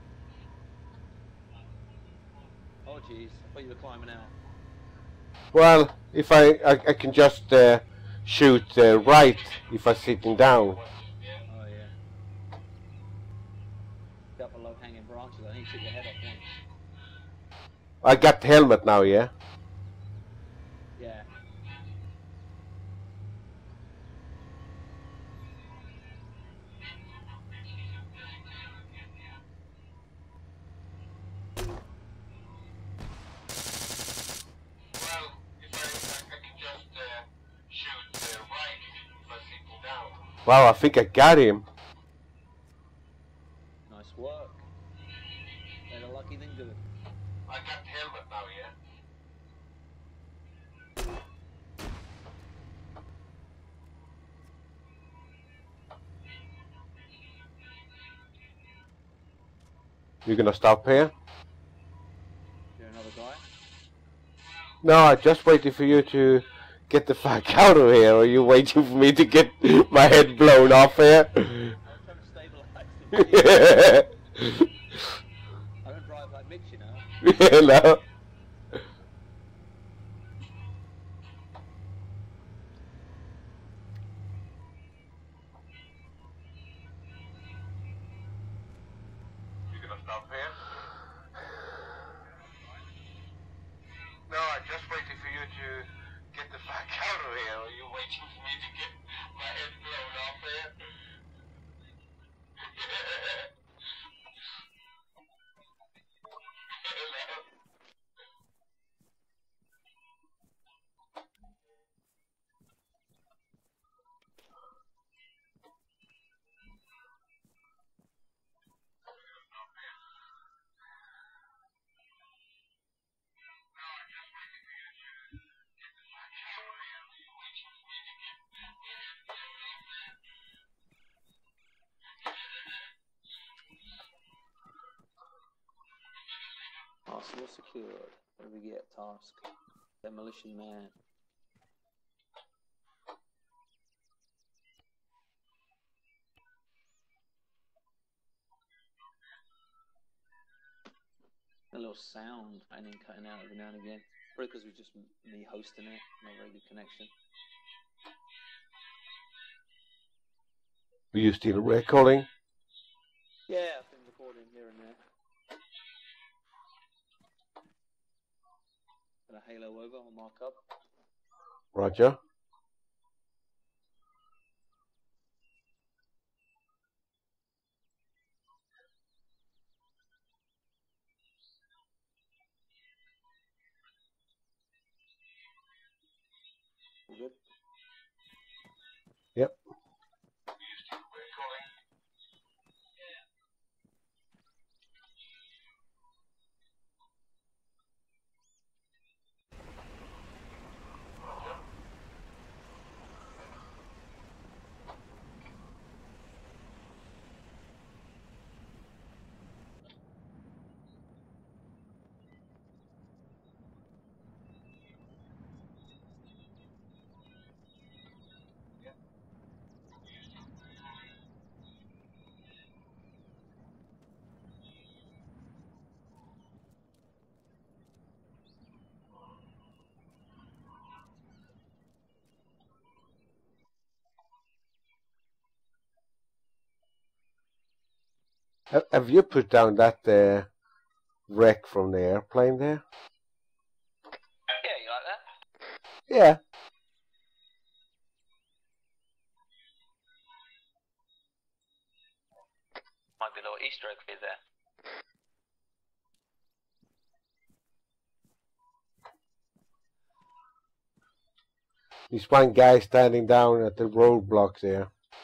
Oh, jeez. I thought you were climbing out. Well, if I, I, I can just uh, shoot uh, right if I'm sitting down. Oh, yeah. Got the low-hanging branches. I think you took your head off once. I got the helmet now, yeah? Yeah. Well, if I, I, I can just uh, shoot uh, right if I'm sitting down. Wow, I think I got him. Nice work. Better lucky than good. I got the helmet now, yeah? You gonna stop here? You're another guy? No, I just waiting for you to get the fuck out of here, or are you waiting for me to get my head blown off here? I was trying to stabilize the vehicle. I don't drive like Mitch, you know. No. You gonna stop here? No, I'm just waiting for you to get the fuck out of here. Are you waiting for me to get my head blown off here? Arsenal secured. What do we get? Task. Demolition man. A little sound and then cutting out every now and again. Probably because we're just me hosting it. Not very good connection. Are you still recording? Yeah, I've been recording here and there. Gonna halo over, I'll mark up. Roger. All good? Yep. Ha- Have you put down that uh, wreck from the airplane there? Yeah, you like that? Yeah. Might be a little Easter egg for you there. There's one guy standing down at the roadblocks there.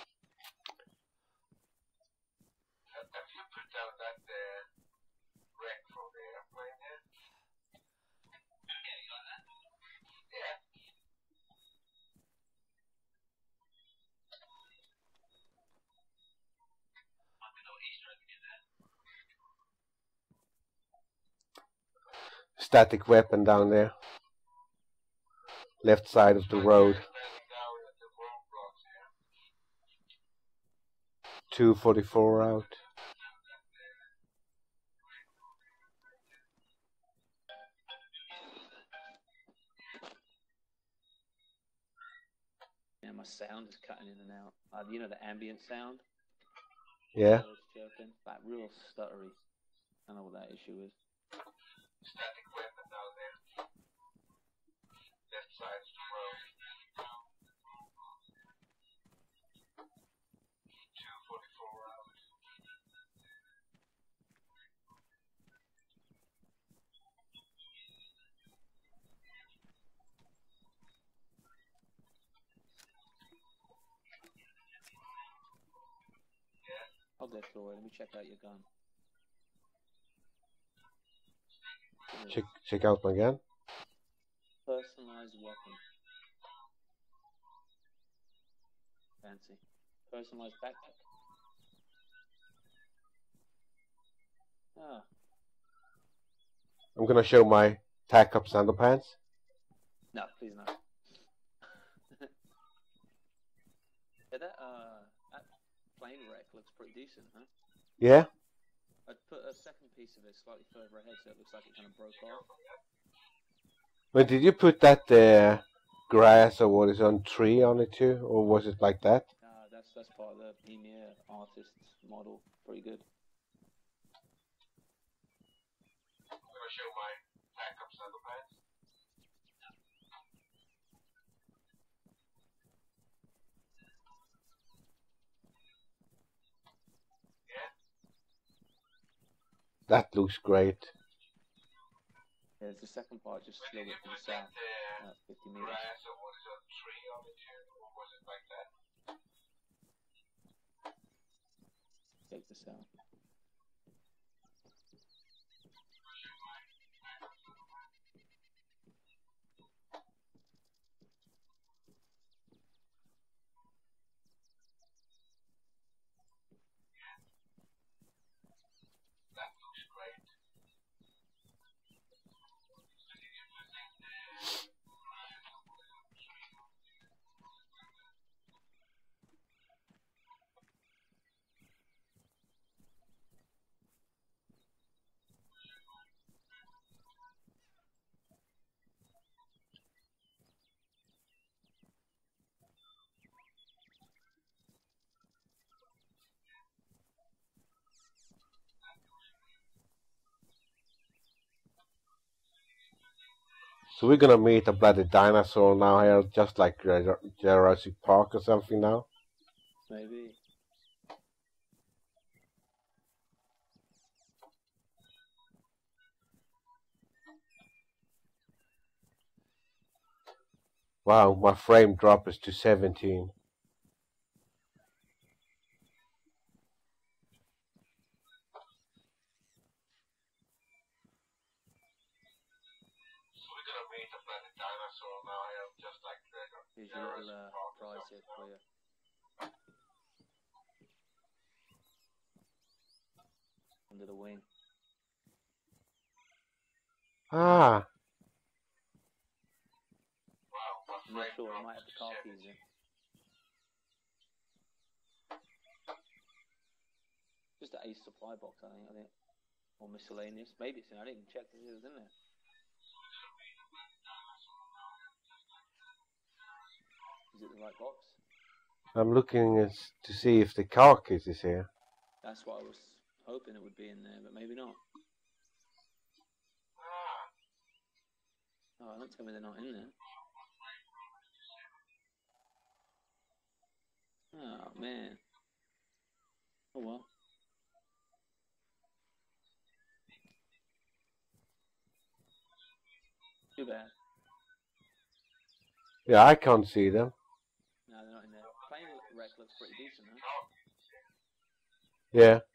Have you put down that uh, wreck from the airplane there? Yeah, you like that? Yeah. Might be a little Easter egg for you there. Static weapon down there. Left side of the road. two forty-four out. Yeah, my sound is cutting in and out. Uh, you know the ambient sound? Yeah. Always chirping. Like real stuttery. I don't know what that issue is. Static weapon down there. Left side of the road. two forty-four out. I'll go through it. Let me check out your gun. Check check out my gun. Personalized weapon. Fancy. Personalized backpack. Ah, I'm gonna show my tack up underpants. no, please no. Yeah, that uh, that plane wreck looks pretty decent, huh? Yeah. I'd put a second piece of it slightly further ahead so it looks like it kind of broke off. But did you put that uh, grass or what is on tree on it too, or was it like that? Uh, that's that's part of the Premiere Artists model. Pretty good. I'm gonna show my tack up underpants. That looks great. Yeah, the second part just a little bit to the south, about fifty meters. Take the south. That looks great. So we're gonna meet a bloody dinosaur now here, just like Jur- Jurassic Park or something now. Maybe. Wow, my frame drop is to seventeen. Here's your little uh, prize here for you. Under the wing. Ah, I'm not sure, I might have the car keys in. Just the Ace supply box, I think, I think. Or miscellaneous. Maybe it's in, I didn't even check if it was in there. Is it the right box? I'm looking as- to see if the car case is here. That's what I was hoping it would be in there, but maybe not. Oh, don't tell me they're not in there. Oh, man. Oh, well. Too bad. Yeah, I can't see them. No, they're not in there. Plane wreck looks pretty decent, huh? Yeah.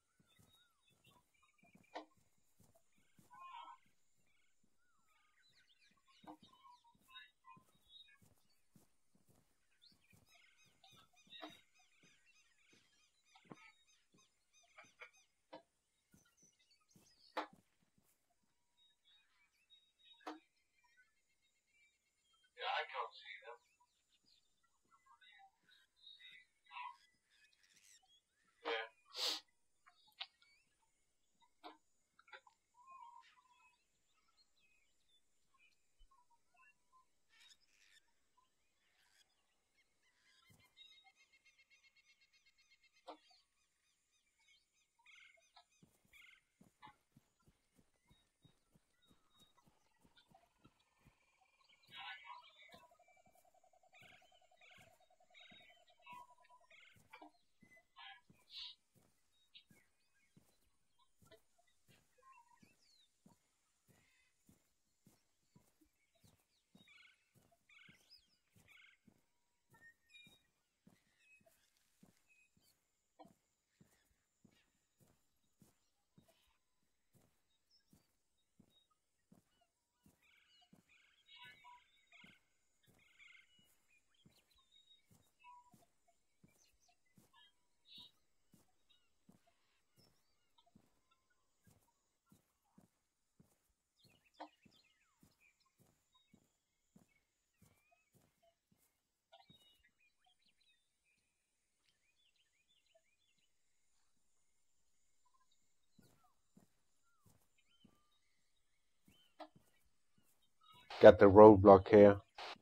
Got the roadblock here.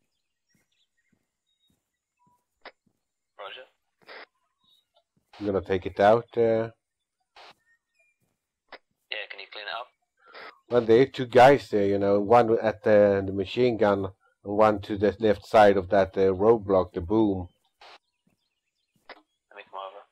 Roger. I'm gonna take it out. Uh, Yeah, can you clean it up? well, there are two guys there, you know, one at the, the machine gun and one to the left side of that uh, roadblock, the boom. Let me come over.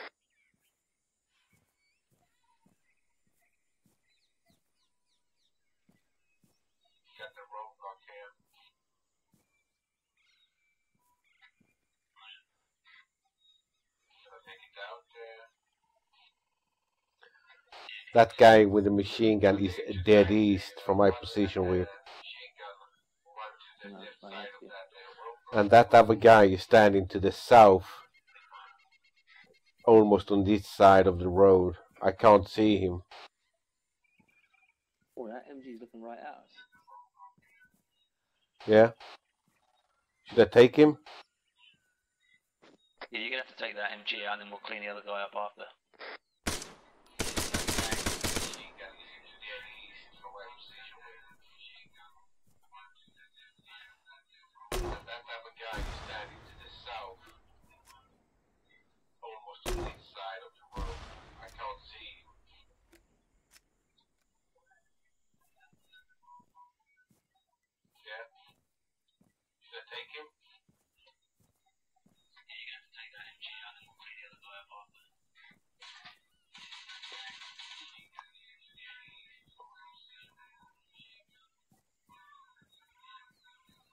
That guy with the machine gun is dead east from my position with. No, right next to you. And that other guy is standing to the south, almost on this side of the road. I can't see him. Oh, that M G's looking right at us. Yeah? Should I take him? Yeah, you're gonna have to take that M G out and then we'll clean the other guy up after.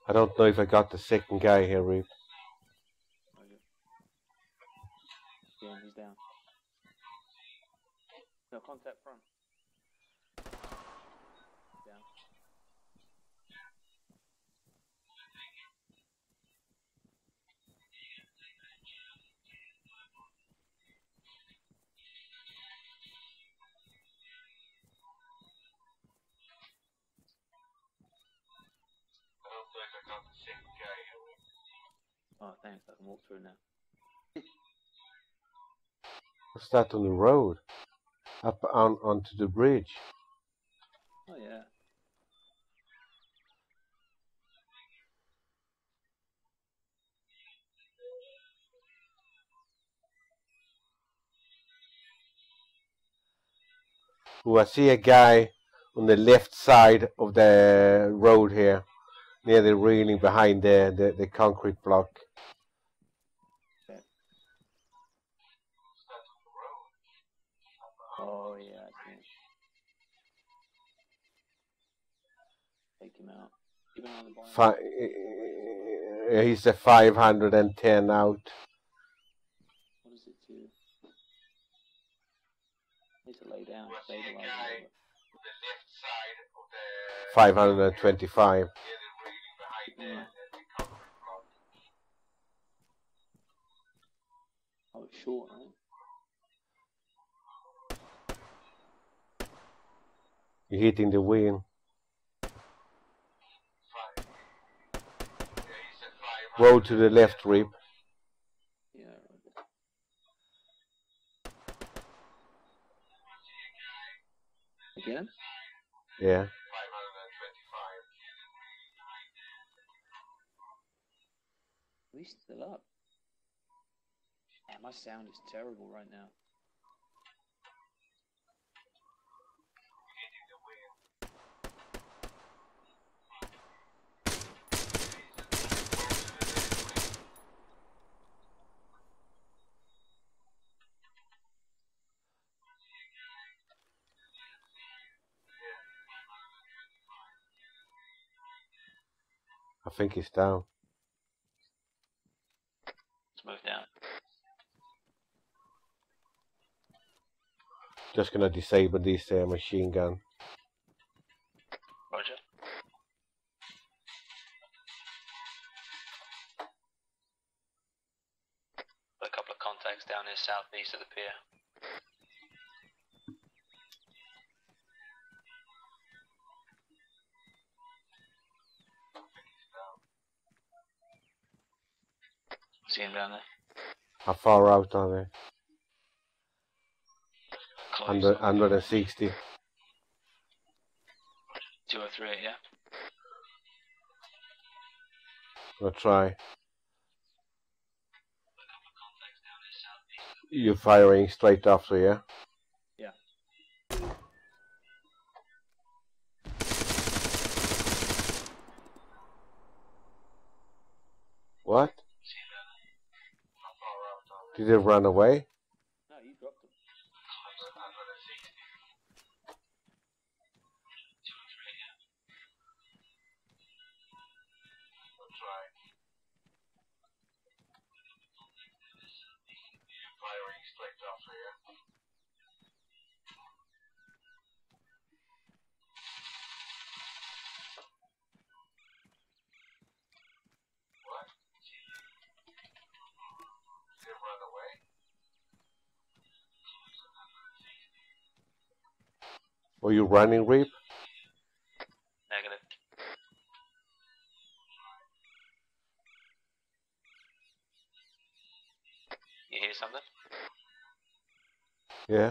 I don't know if I got the second guy here, Reap. Roger. Yeah, he's down. No contact front. Down. Oh, thanks. I can walk through now. What's that on the road? Up on onto the bridge. Oh, yeah. Oh, I see a guy on the left side of the road here, near the railing behind the, the, the concrete block. Okay. Oh, yeah, I see him. Take him out. Keep an eye on the bottom. Fi- uh, he's a five hundred ten out. What is it to? Need to lay down. Stabilize a little bit. five hundred twenty-five. Yeah. Oh, it's short, right? You're hitting the wheel. Roll to the left, Reap. Yeah. Right. Again? Yeah. At least still up. Man, my sound is terrible right now. I think he's down. Let's move down. Just gonna disable this uh, machine gun. Roger. Got a couple of contacts down here southeast of the pier. See him down there? How far out are they? Close. one hundred, one hundred sixty. two oh three, yeah? I'll try. You're firing straight after, yeah? Yeah. What? Did they run away? No, you dropped him. Were you running, Reap? Negative. You hear something? Yeah.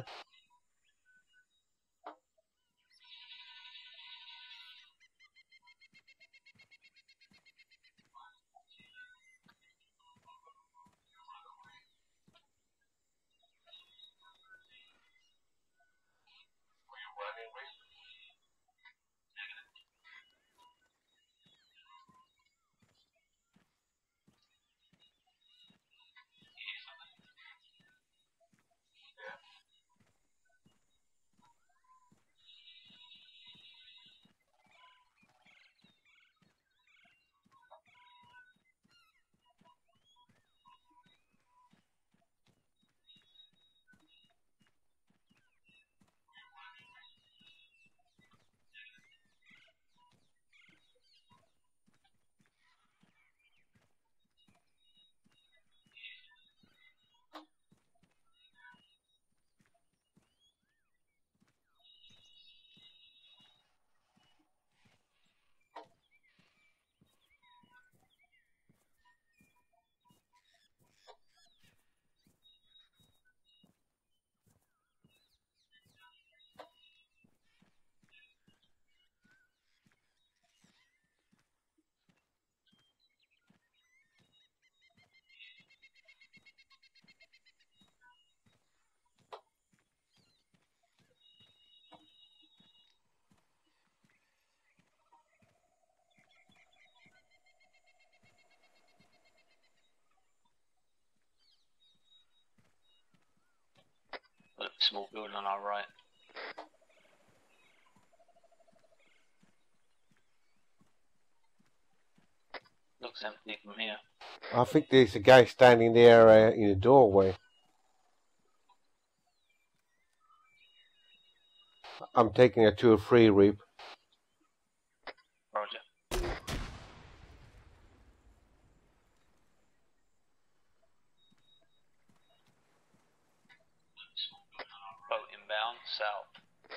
small building on our right. Looks empty from here. I think there's a guy standing there uh, in the doorway. I'm taking a two or three, Reap. Roger. Boat inbound, south.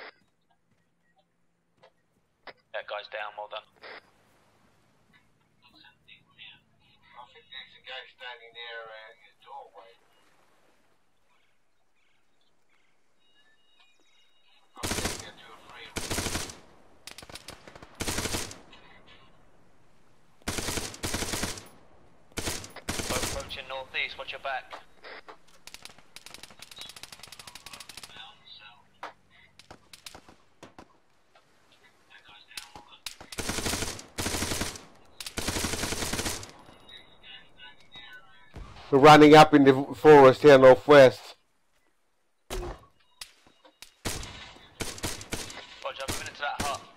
That guy's down, well done. I think there's a guy standing there uh, in the doorway. I'm taking a two or three. Boat approaching northeast, watch your back. We're running up in the forest here northwest. Roger, moving into that hut.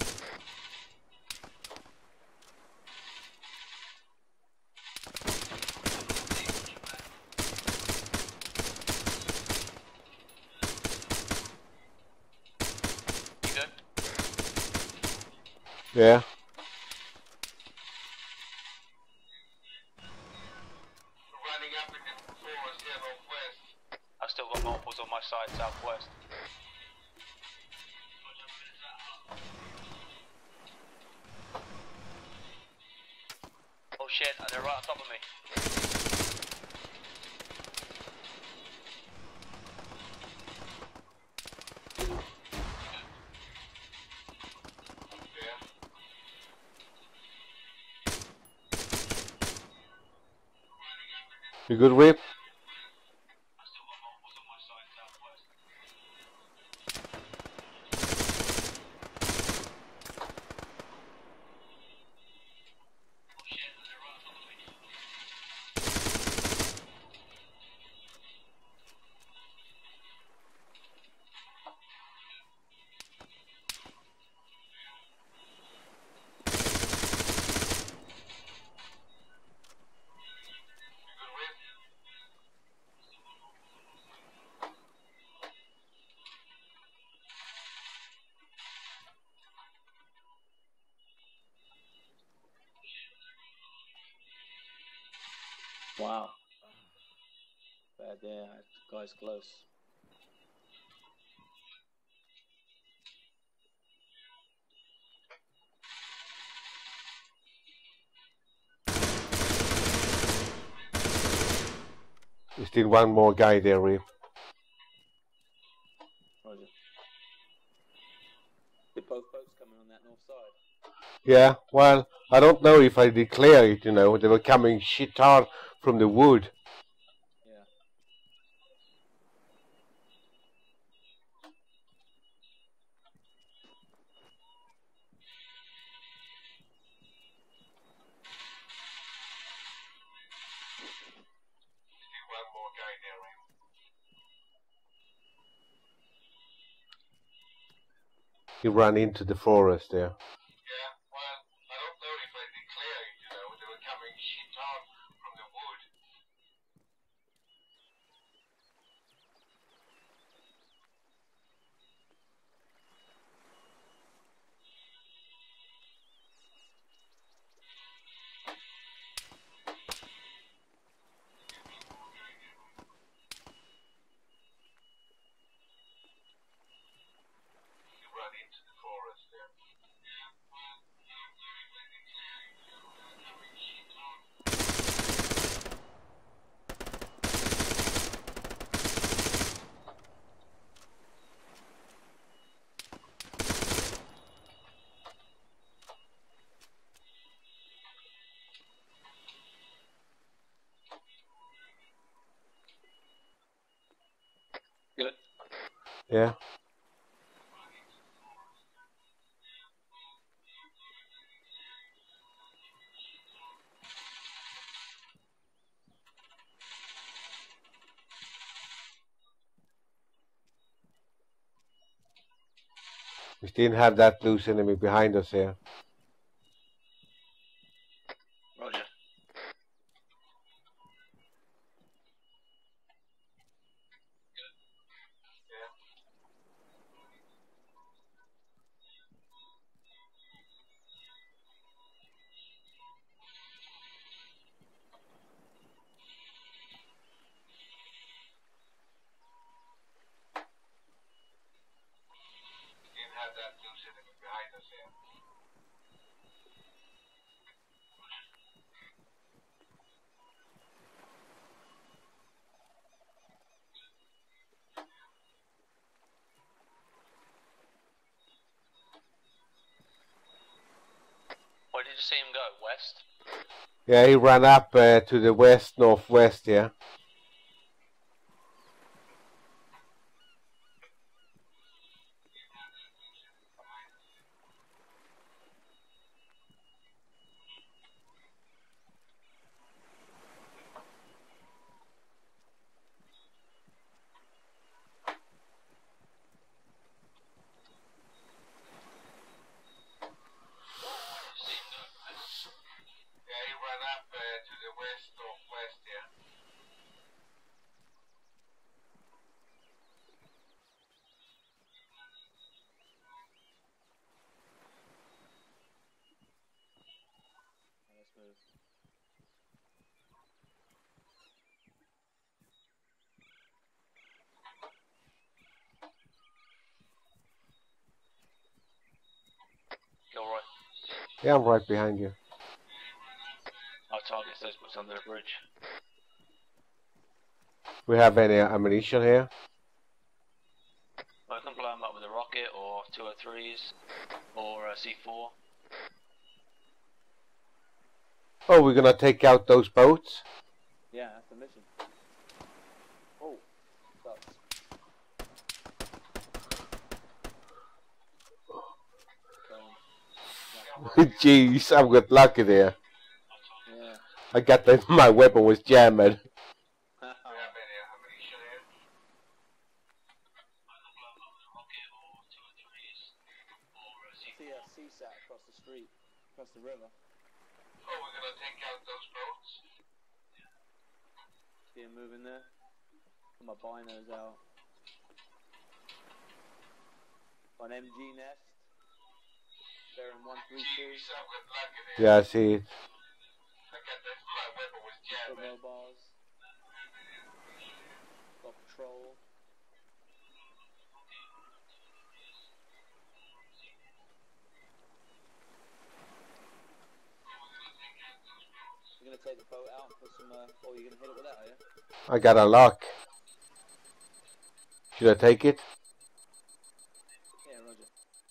You good? Yeah. Running up in the forest here northwest. I've still got multiples on my side, southwest. Oh shit, they're right on top of me. You good, Reap? I've still got multiples on my side, southwest. Oh shit, they're right on top of me. Wow. Bad there. Guy's close. There's still one more guy there, Reap. Roger. Did both boats coming on that north side? Yeah, well, I don't know if I declare it, you know. They were coming shit hard from the wood. Yeah. One more guy there, Reap. He ran into the forest there. Yeah, well, I don't know if I declare it, you know. They were coming shit hard from the wood. He ran into the forest there. Yeah, well, I don't know if I declare it, you know. They were coming shit hard. Good. Yeah. We still have that loose enemy behind us here. Roger. Have that loose enemy behind us here. Where did you see him go? West? Yeah, he ran up uh, to the west, northwest here. Yeah, he ran up uh, to the west, northwest here. Let's move. You're right. Yeah, I'm right behind you. Our target's those books under the bridge. We have any ammunition here? Well, I can blow them up with a rocket or two oh threes or a C four. Oh, we're gonna take out those boats? Yeah, that's the mission. Oh, sucks. Going. Jeez, I've got lucky there. Yeah. I got the, my weapon was jammed. See a C SAT across the street, across the river. Oh, we're gonna take out those boats? See him moving there. Put my binos out. On M G Nest. Bearing one three two. Yeah, I see it. Put mobiles. Got patrol. You're gonna take the boat out and put some, uh, oh, you're gonna hit it with that, are you? I got a lock. Should I take it? Yeah, roger.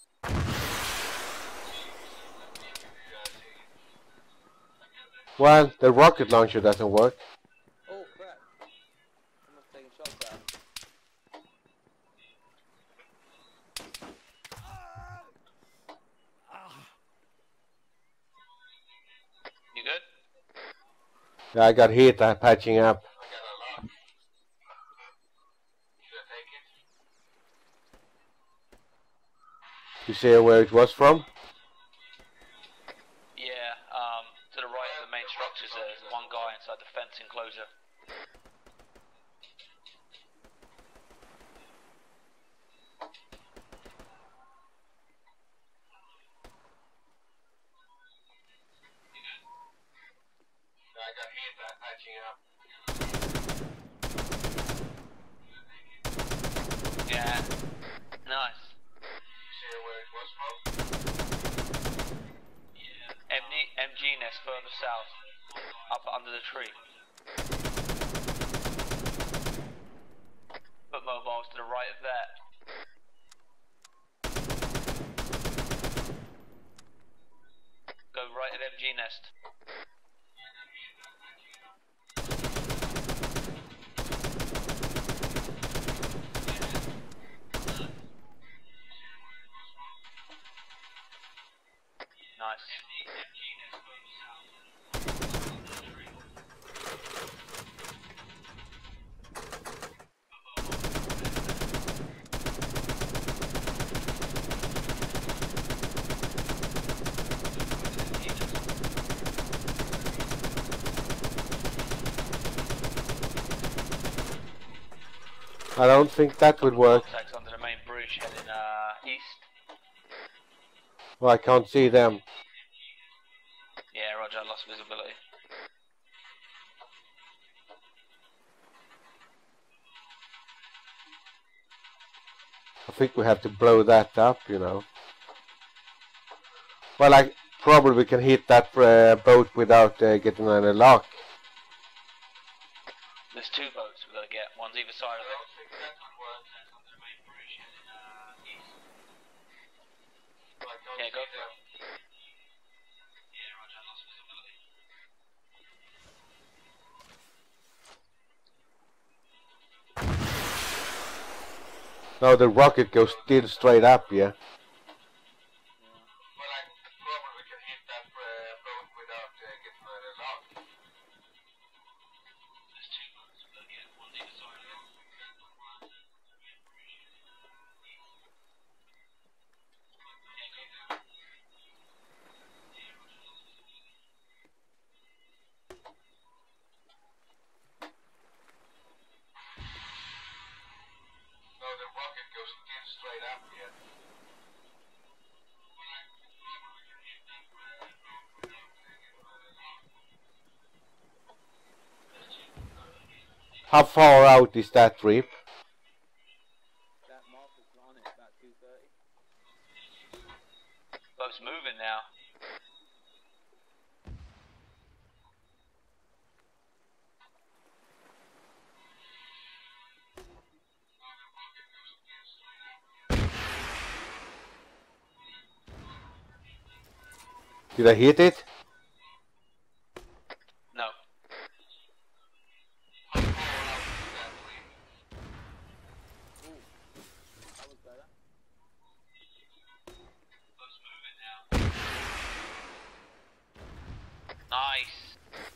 Well, the rocket launcher doesn't work. Oh, crap. Someone's taking shots at him. You good? Yeah, I got hit. I'm patching up. You see where it was from? Yeah, um, to the right of the main structures there's one guy inside the fence enclosure. I got hit. I'm patching up. Yeah, nice. You see where it was from? Yeah. M G Nest further south, up under the tree. Put mobiles to the right of that. Go right at M G Nest. Nice. I don't think that would work. Contacts under the main bridge heading uh, east. Well, I can't see them. Yeah, roger, I lost visibility. I think we have to blow that up, you know. Well, I probably can hit that uh, boat without uh, getting on a lock. There's two boats we've got to get. One's either side of it. Yeah, go for it. Yeah, roger, I lost visibility. No, the rocket goes still straight up, yeah. Well, I probably can hit that uh, boat without uh, getting on a lock. There's two boats we've got to get. One's either side of it. No, the rocket goes still straight up here. How far out is that trip? That marker's on it, about two thirty. Boat's moving now. Did I hit it? No. How far out is that trip? That was better. Boat's moving now. Nice.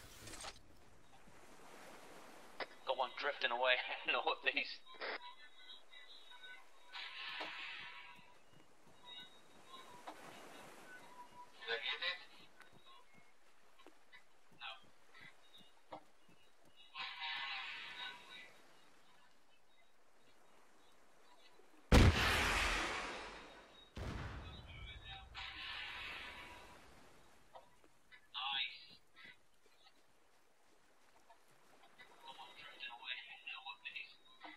Got one drifting away northeast. Did I hit it? Nice. Got one drifting away northeast.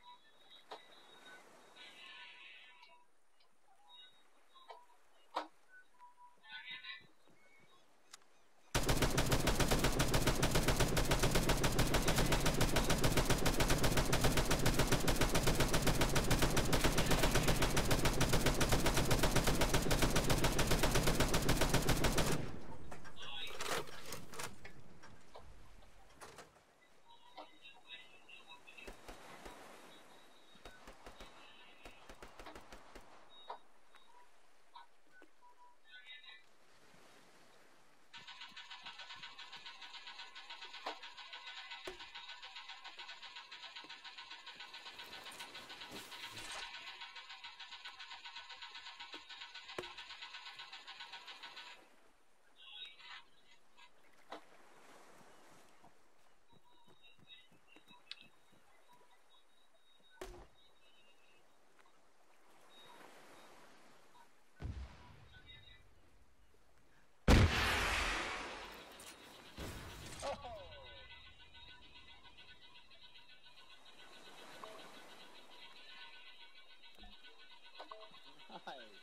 Nice.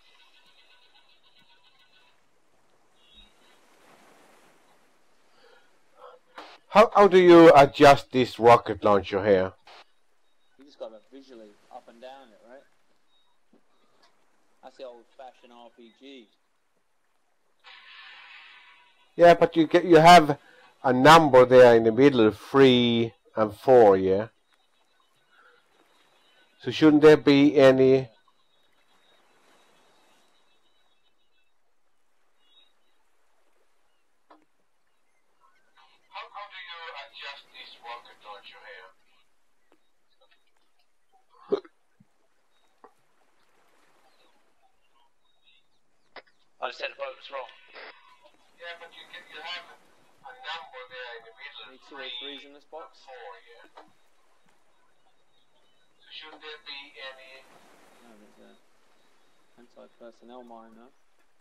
How, how do you adjust this rocket launcher here? You just got to visually up and down it, right? That's the old-fashioned R P G. Yeah, but you get you have a number there in the middle, three and four, yeah. So shouldn't there be any? How, how do you adjust this rocket launcher here? I just said the boat was wrong. Yeah, but you get you have a number there in the middle. Any two or threes in this box? Four, yeah. So should there be any... No, there's a anti-personnel mine though.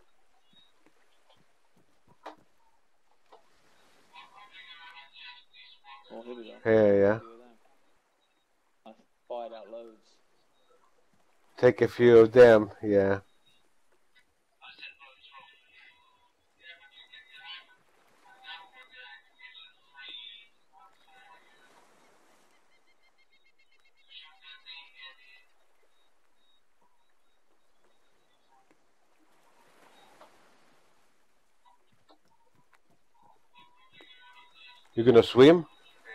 Oh, here we go. Here, yeah. Few of them. I fired out loads. Take a few of them, yeah. You gonna swim?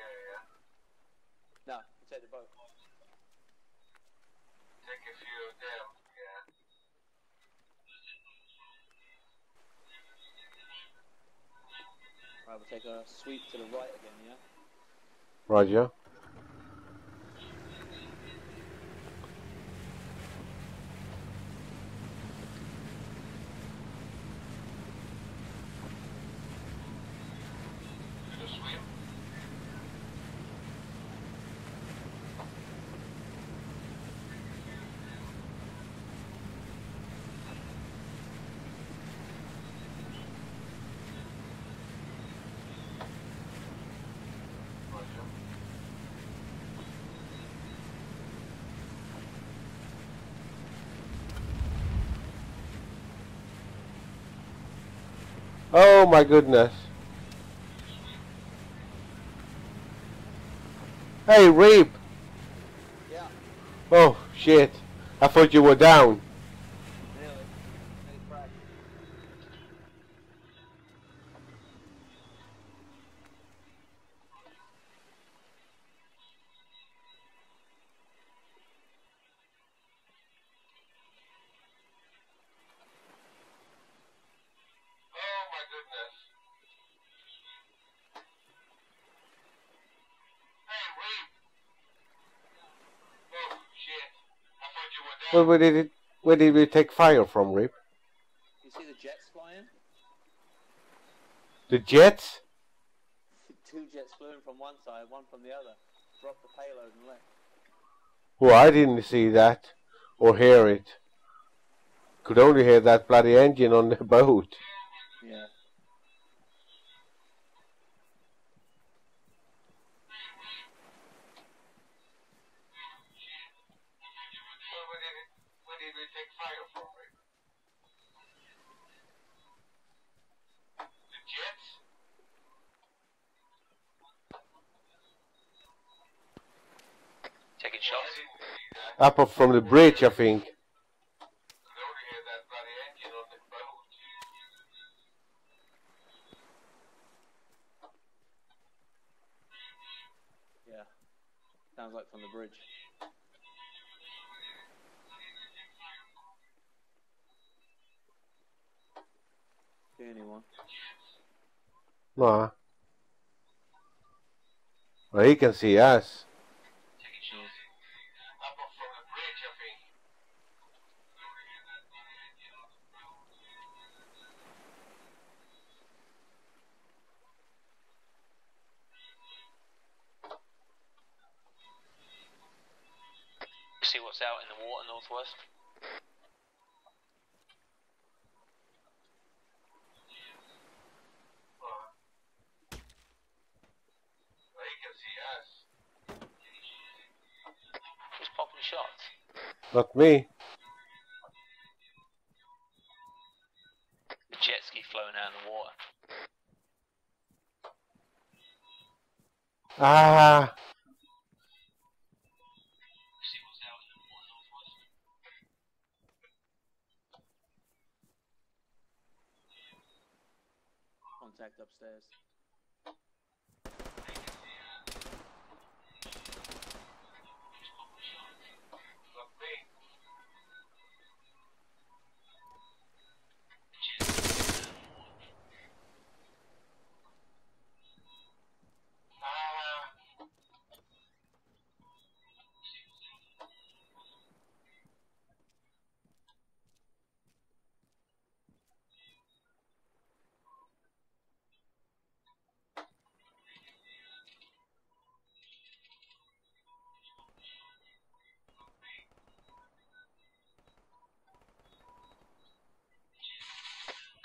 No, take the boat. Take a few of them, yeah. Right, we'll take a sweep to the right again, yeah? Roger. Gonna swim? Roger. Oh my goodness. Hey, Reap! Yeah, Oh, shit. I thought you were down. nearly. Nearly fragged. Oh my goodness. Hey, wait. Oh shit. I thought you were down. Well, where did it, where did we take fire from, Reap? You see the jets flying? The jets? Two jets flew in from one side, one from the other. Dropped the payload and left. Well, I didn't see that or hear it. Could only hear that bloody engine on the boat. Yeah. Well, where did it, where did we take fire from, Rick? The jets? Taking I shots. didn't see that. Up from the bridge, I think. Could only hear that bloody engine on the boat. Yeah. Sounds like from the bridge. See anyone? No. Well, he can see us. Taking shots. Up from the bridge, I think. See what's out in the water northwest. Well, he can see us. Who's popping shots? Not me. The jet ski floating out in the water. Ah. See what's out in the water northwest. Contact upstairs. Not me. Ah.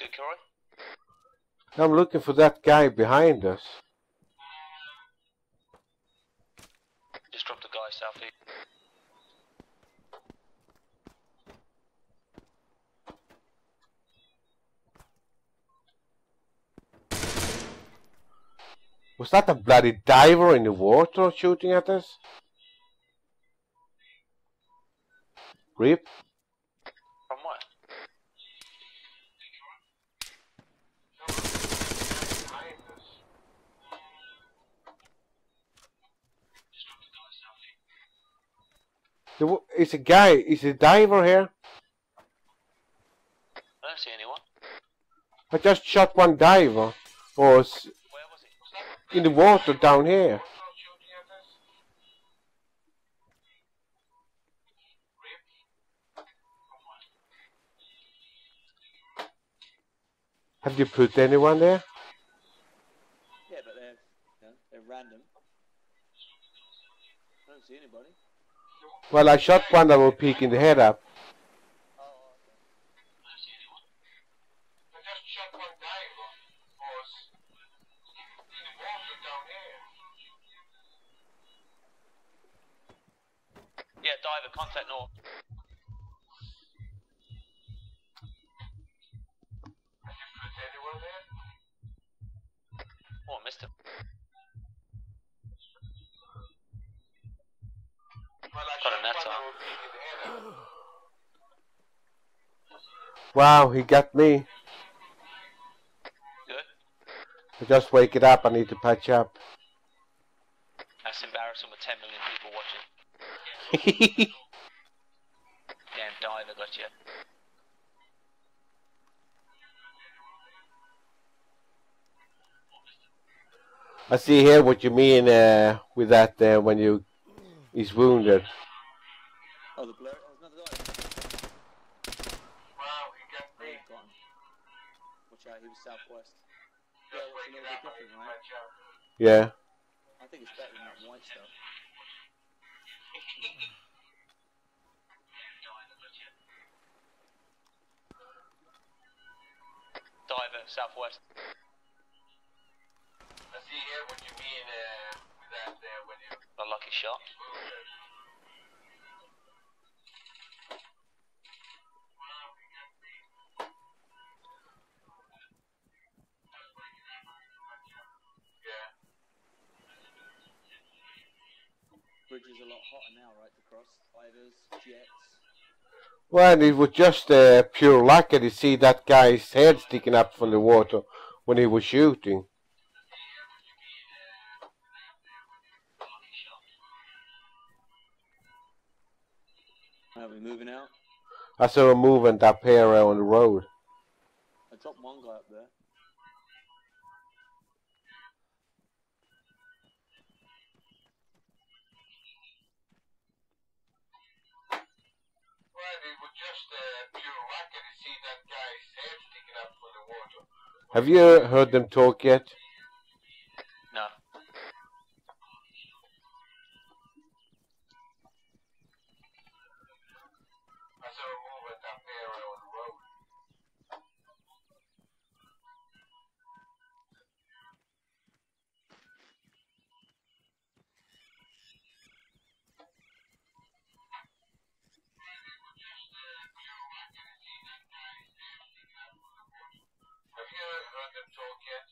Good, Corey. I'm looking for that guy behind us. Just dropped a guy southeast. Was that a bloody diver in the water shooting at us? Rip? From what? There wa- Is a guy, is a diver here? I don't see anyone. I just shot one diver. Or s- Where was he? in the water down here. Have you put anyone there? Yeah, but they're, you know, they're random. I don't see anybody. Well, I shot one that was peeking the head up. Oh, okay. I just shot one diver. Was in the water down here. Yeah, diver, contact north. Have you put anyone there? Oh, I missed him. Well, I Got a shot net one that on. was peeking the head up. Wow, he got me. Good. I just wake it up, I need to patch up. That's embarrassing with ten million people watching. Damn diver got you. I see here what you mean uh, with that uh, when you is wounded. Oh, the blur. Oh, another guy. Wow, he got Oh, me. he's got him. Watch out, he was southwest. Yeah, Just well, it's a wake it little bit up, I need different, to right? patch up. Yeah. I think it's better than that white stuff. Diver, southwest. I see here what you mean uh, with that there when you A lucky shot. wounded. Yeah. Bridge is a lot hotter now, right, to cross. Divers, jets. Well, it was just uh, pure luck to see that guy's head sticking up from the water when he was shooting. Are we moving out? I saw a movement up here on the road. I dropped one guy up there. Well, it was just uh, pure luck to see that guy's head sticking up from the water. Have you heard them talk yet? No. I saw a movement up here on the road. Have you heard them talk yet?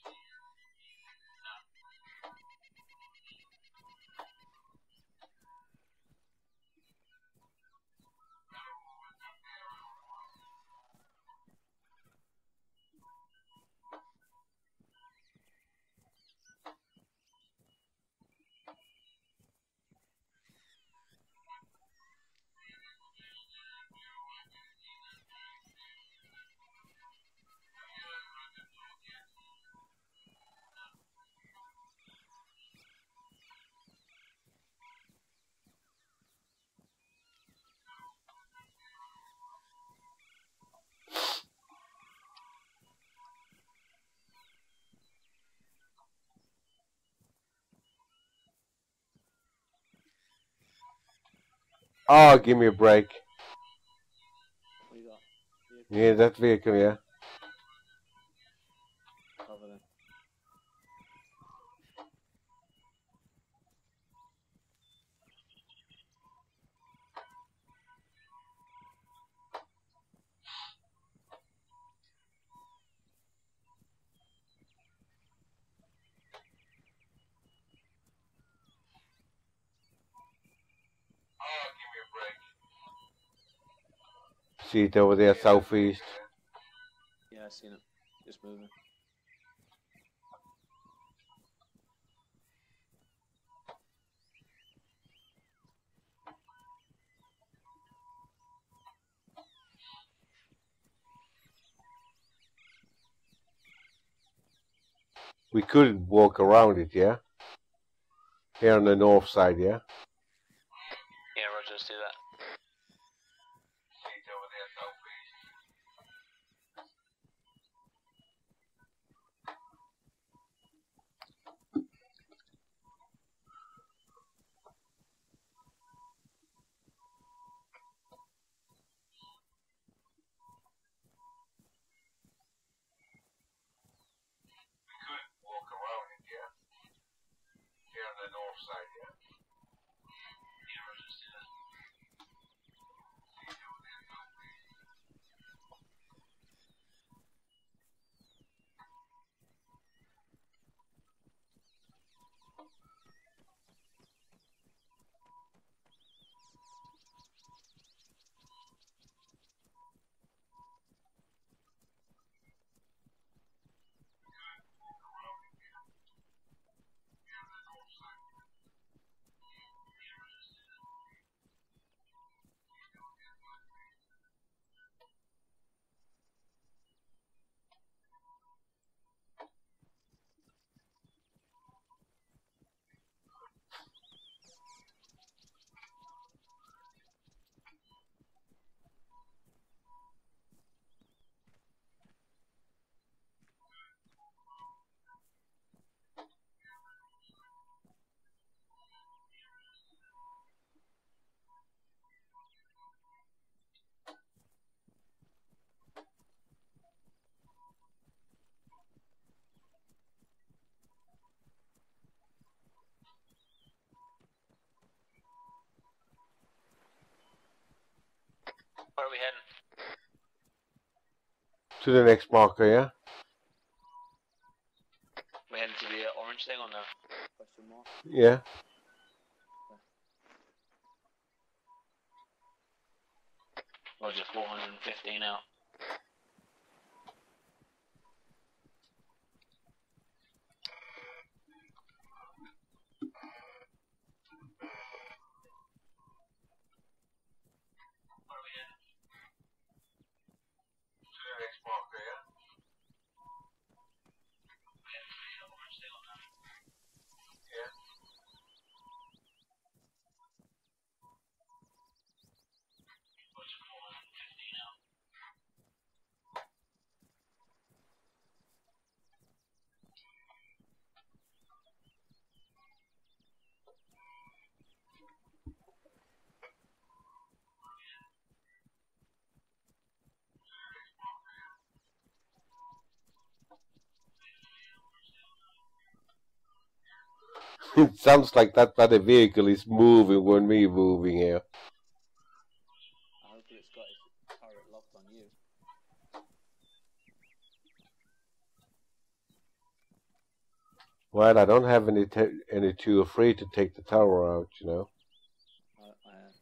Oh, give me a break. What do you got? Yeah, that vehicle, yeah. See it over there, southeast. Yeah, I seen it. Just moving. We could walk around it, yeah? Here on the north side, yeah? Yeah, Roger, let's do that. See it over there, southeast. We could walk around it, yeah? Here on the north side, yeah? Yeah, Roger, let's do that. See it over there, southeast. Where are we heading? To the next marker, yeah? We heading to the uh, orange thing or no? Question mark. Yeah. Roger, four hundred fifteen out. Where are we heading? To the next marker, yeah? We heading to the uh, orange thing or no? Yeah. Roger, four hundred fifteen out. It sounds like that other vehicle is moving when we're moving here. I hope it's got its turret locked on you. Well, I don't have any t any too afraid to take the tower out, you know. I, I am.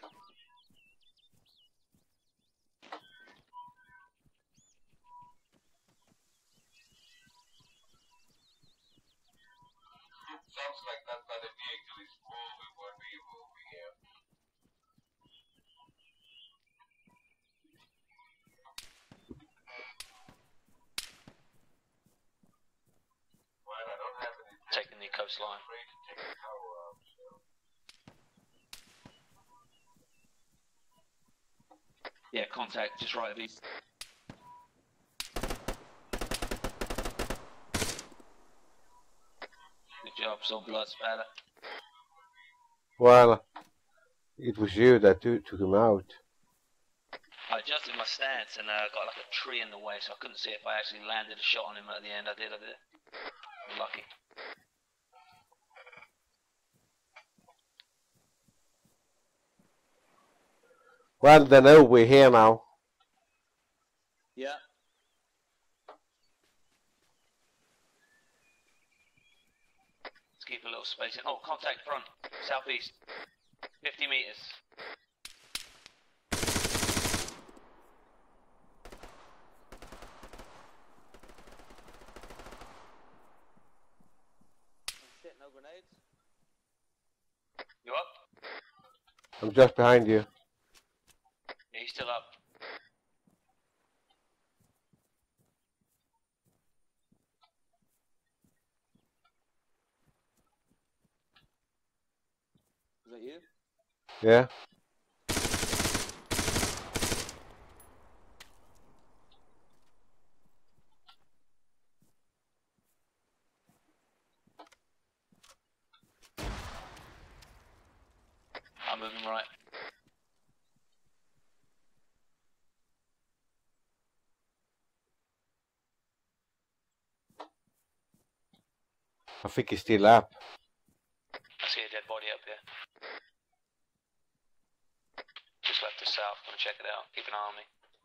Sounds like that other vehicle is moving when we're moving here. Well, I don't have any Taking the coastline. afraid to take the tower out, so. Yeah, contact just right of east. Good job, so blood spatter. Well, it was you that took took him out. I adjusted my stance and uh, got like a tree in the way, so I couldn't see if I actually landed a shot on him at the end. I did, I did. Lucky. Well, they know we're here now. Yeah. Let's keep a little space in. Oh, contact front, southeast, fifty meters. I'm just behind you. Yeah, he's still up. Is that you? Yeah. I'm moving right. I think he's still up. I see a dead body up here. Just left the south. Gonna check it out. Keep an eye on me.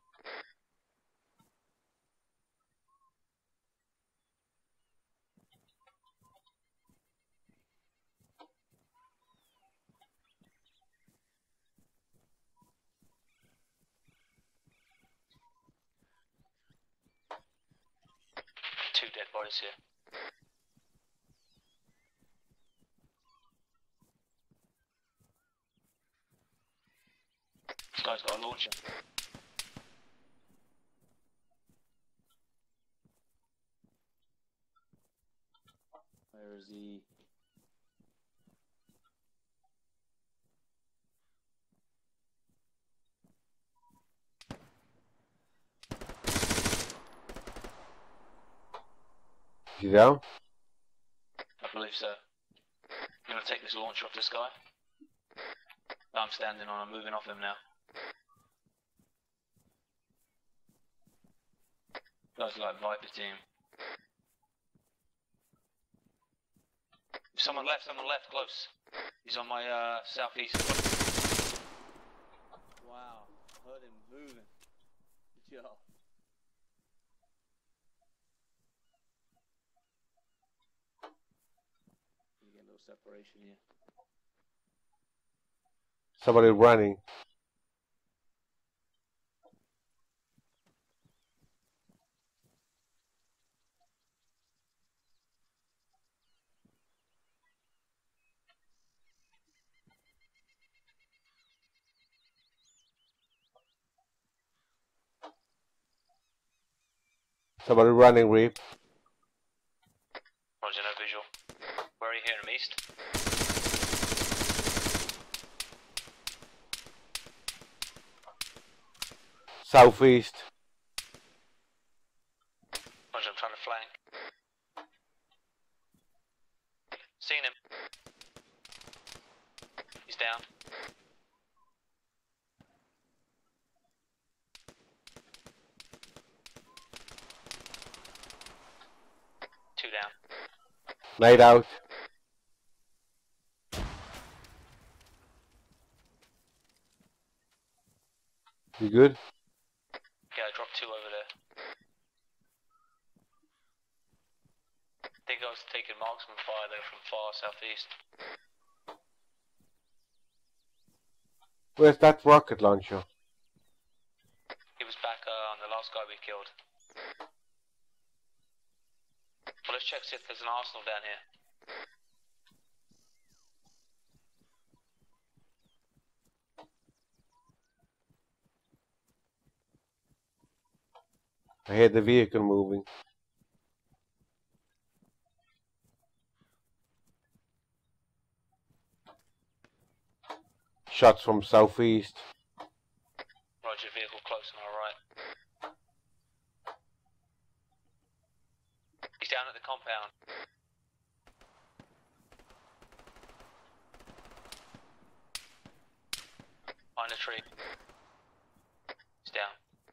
Two dead bodies here. This guy's got a launcher. Where is he? Is he down? I believe so. I'm gonna take this launcher off this guy. I'm standing on. I'm moving off him now. Guys like Viper team. Someone left. Someone left. Close. He's on my uh, southeast. Wow, heard him moving. Good job. You get a little separation here. Somebody running. Somebody running, Reap. Roger, no visual. Where are you here? In the east? Southeast. Roger, I'm trying to flank. Seen him. He's down. Two down. Night out. You good? Yeah, I dropped two over there. I think I was taking marksman fire there from far southeast. Where's that rocket launcher? He was back uh, on the last guy we killed. Well, let's check see if there's an arsenal down here. I hear the vehicle moving. Shots from southeast. Roger, vehicle close on our right. He's down at the compound. Behind a tree. He's down.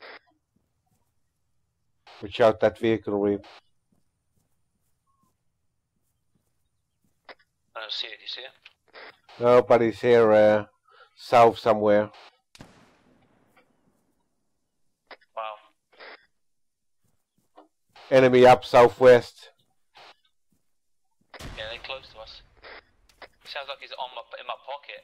Watch out that vehicle, Reap. I don't see it, you see it? Nobody's here, uh, south somewhere. Wow. Enemy up southwest. Yeah, they're close to us. Sounds like he's on my, in my pocket.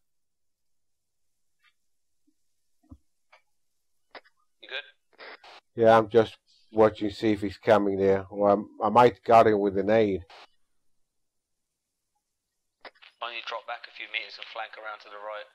You good? Yeah, I'm just watching, see if he's coming there, or I'm, I might guard him with an aid. Why don't you drop back a few meters and flank around to the right?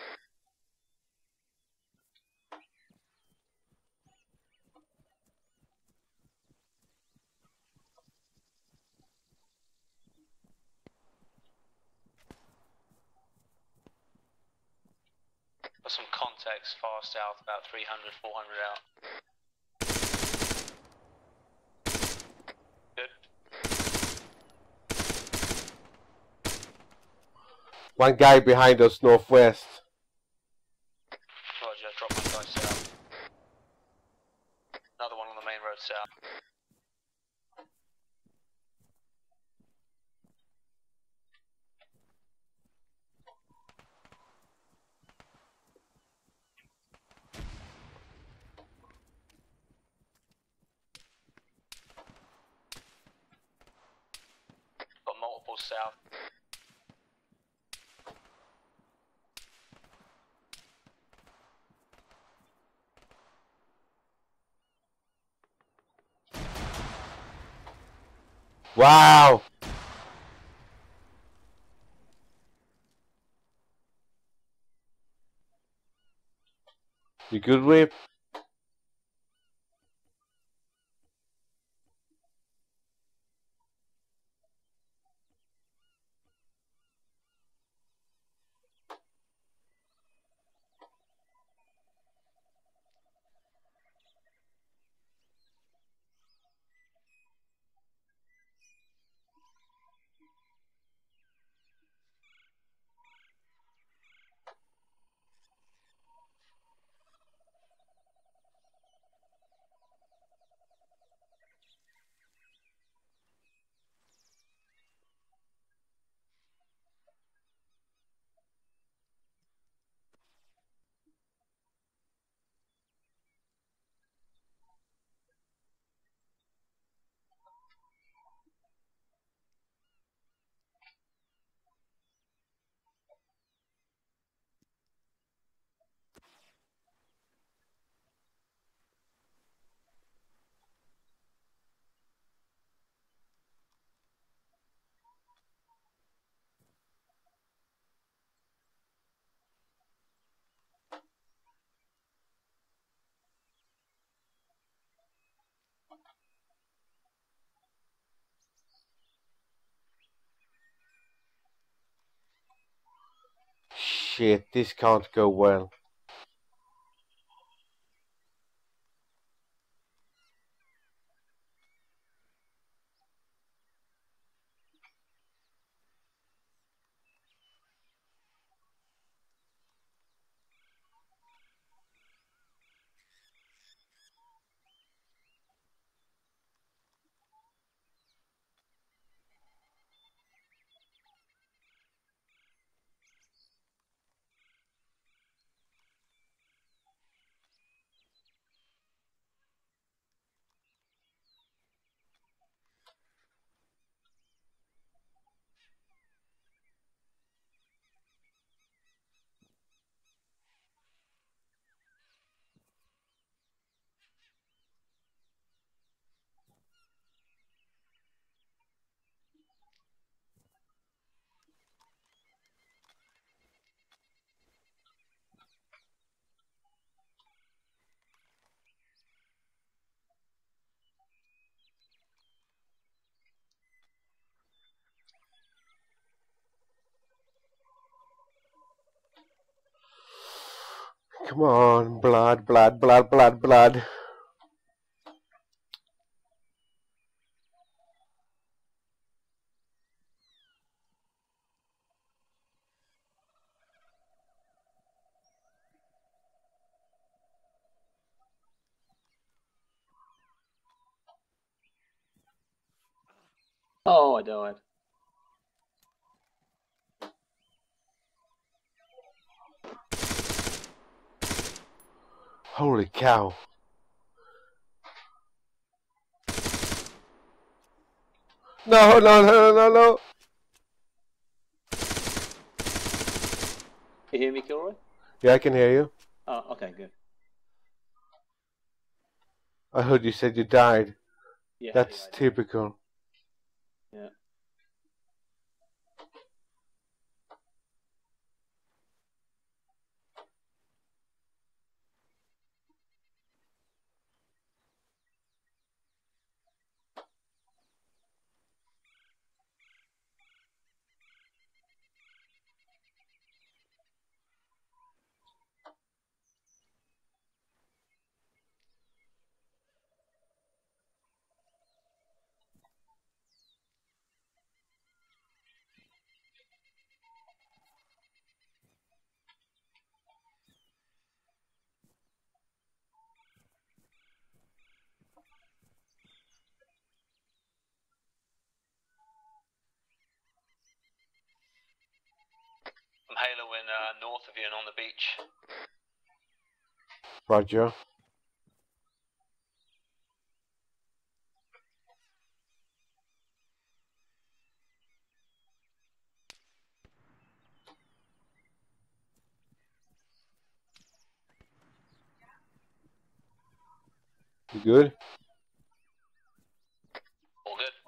Got some contacts far south, about three hundred, four hundred out. Good. One guy behind us northwest. Roger, drop my guy south. Another one on the main road south. Got multiple south. Wow! You good, Whip? Shit, this can't go well. Come on, blood, blood, blood, blood, blood. Oh, I died. Holy cow. No, no, no, no, no. You hear me, Kilroy? Yeah, I can hear you. Oh, okay, good. I heard you said you died. Yeah. That's yeah, I did. typical. Yeah. I'm haloing uh, north of you and on the beach. Roger. You good? All good.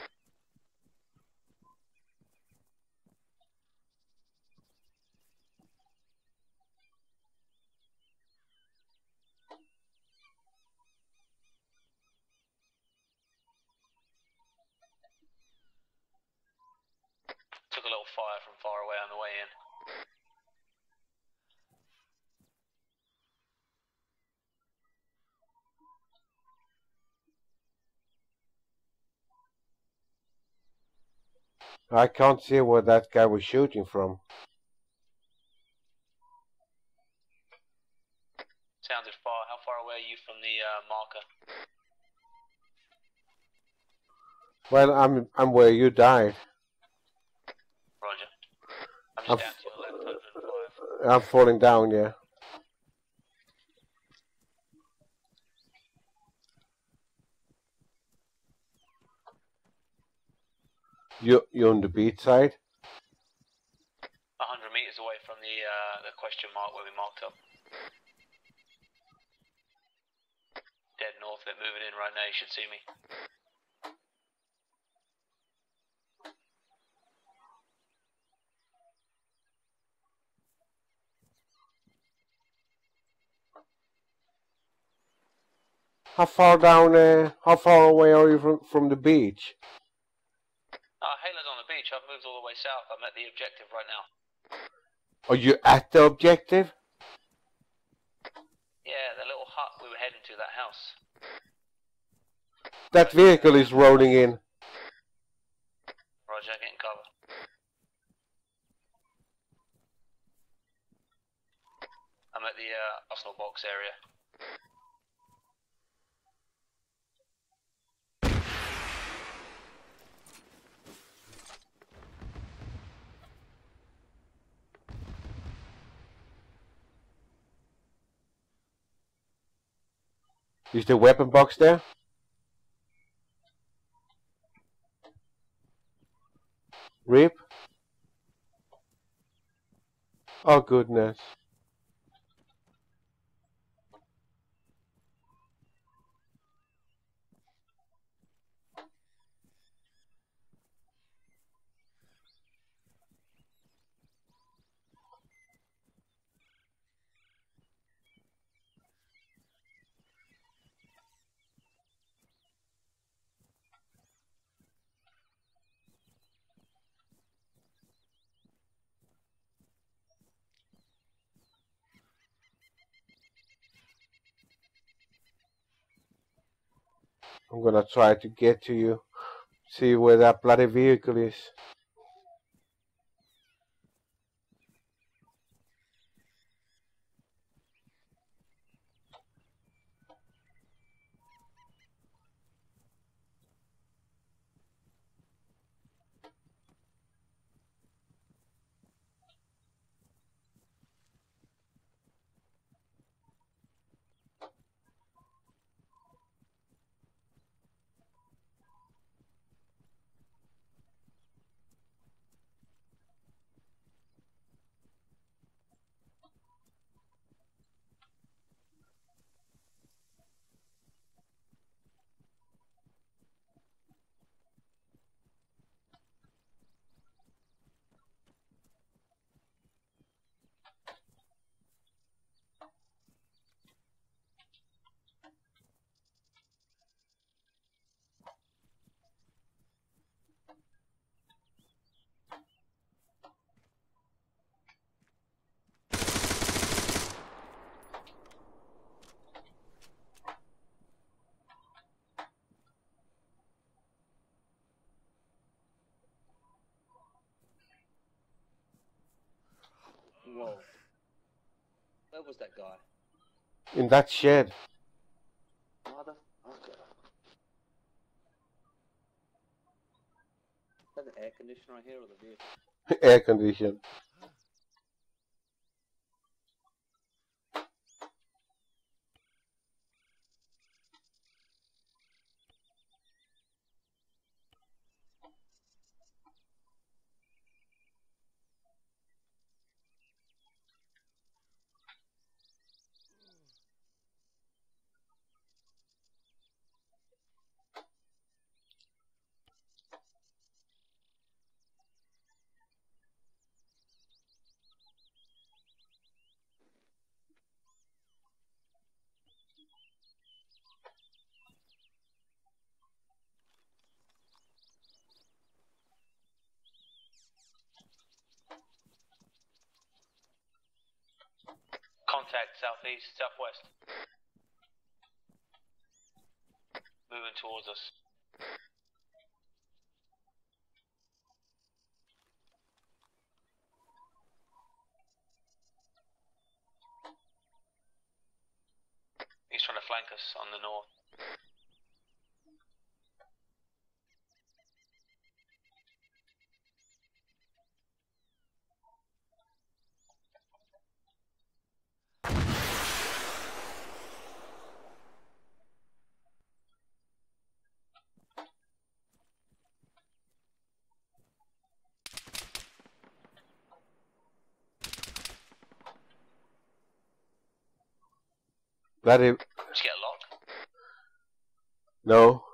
Took a little fire from far away on the way in. I can't see where that guy was shooting from. Sounded far. How far away are you from the uh, marker? Well, I'm I'm where you died. Roger. I'm I'm just down f- to your left, one hundred five. I'm falling down, yeah. You you on the beach side? one hundred meters away from the uh, the question mark where we marked up. Dead north of it, moving in right now. You should see me. How far down? Uh, how far away are you from from the beach? Uh, Halo's on the beach. I've moved all the way south. I'm at the objective right now. Are you at the objective? Yeah, the little hut we were heading to, that house. That vehicle is rolling in. Roger, getting cover. I'm at the uh, Arsenal box area. Is the weapon box there? Rip? Oh goodness. I'm gonna try to get to you. See where that bloody vehicle is. Whoa. Where was that guy? In that shed. Motherfucker. Is that the air conditioner I hear or the vehicle? Air condition. Contact southeast, southwest. Moving towards us. He's trying to flank us on the north. Bloody... Did you get a lock? No.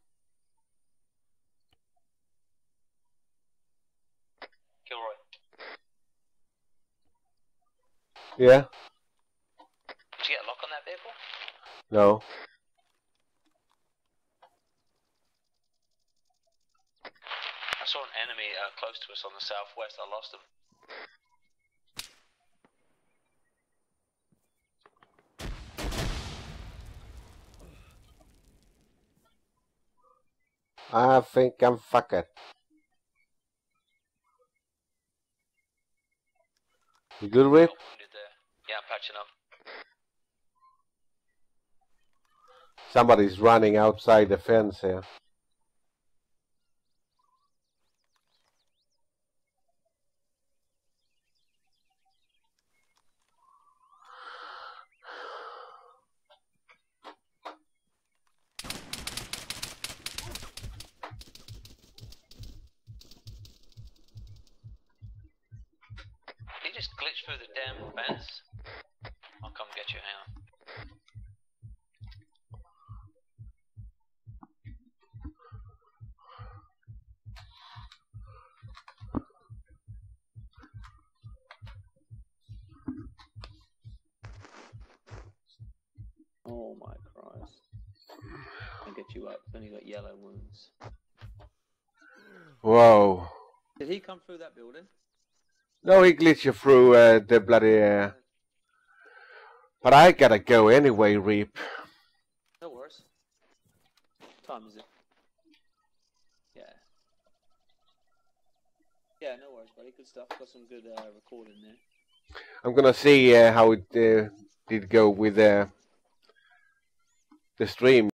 Gilroy. Yeah? Did you get a lock on that vehicle? No. I saw an enemy uh, close to us on the southwest. I lost him. I think I'm fucked. You good, Rip? Got wounded there. Yeah, I'm patching up. Somebody's running outside the fence here. Did he just glitch through the damn fence? I'll come get you, hang on. Oh my Christ. I'll get you up. Then you got yellow wounds. Whoa. Did he come through that building? No, he glitched you through uh, the bloody... Uh... But I gotta go anyway, Reap. No worries. What time is it? Yeah. Yeah, no worries, buddy. Good stuff. Got some good uh, recording there. I'm gonna see uh, how it uh, did go with uh, the stream.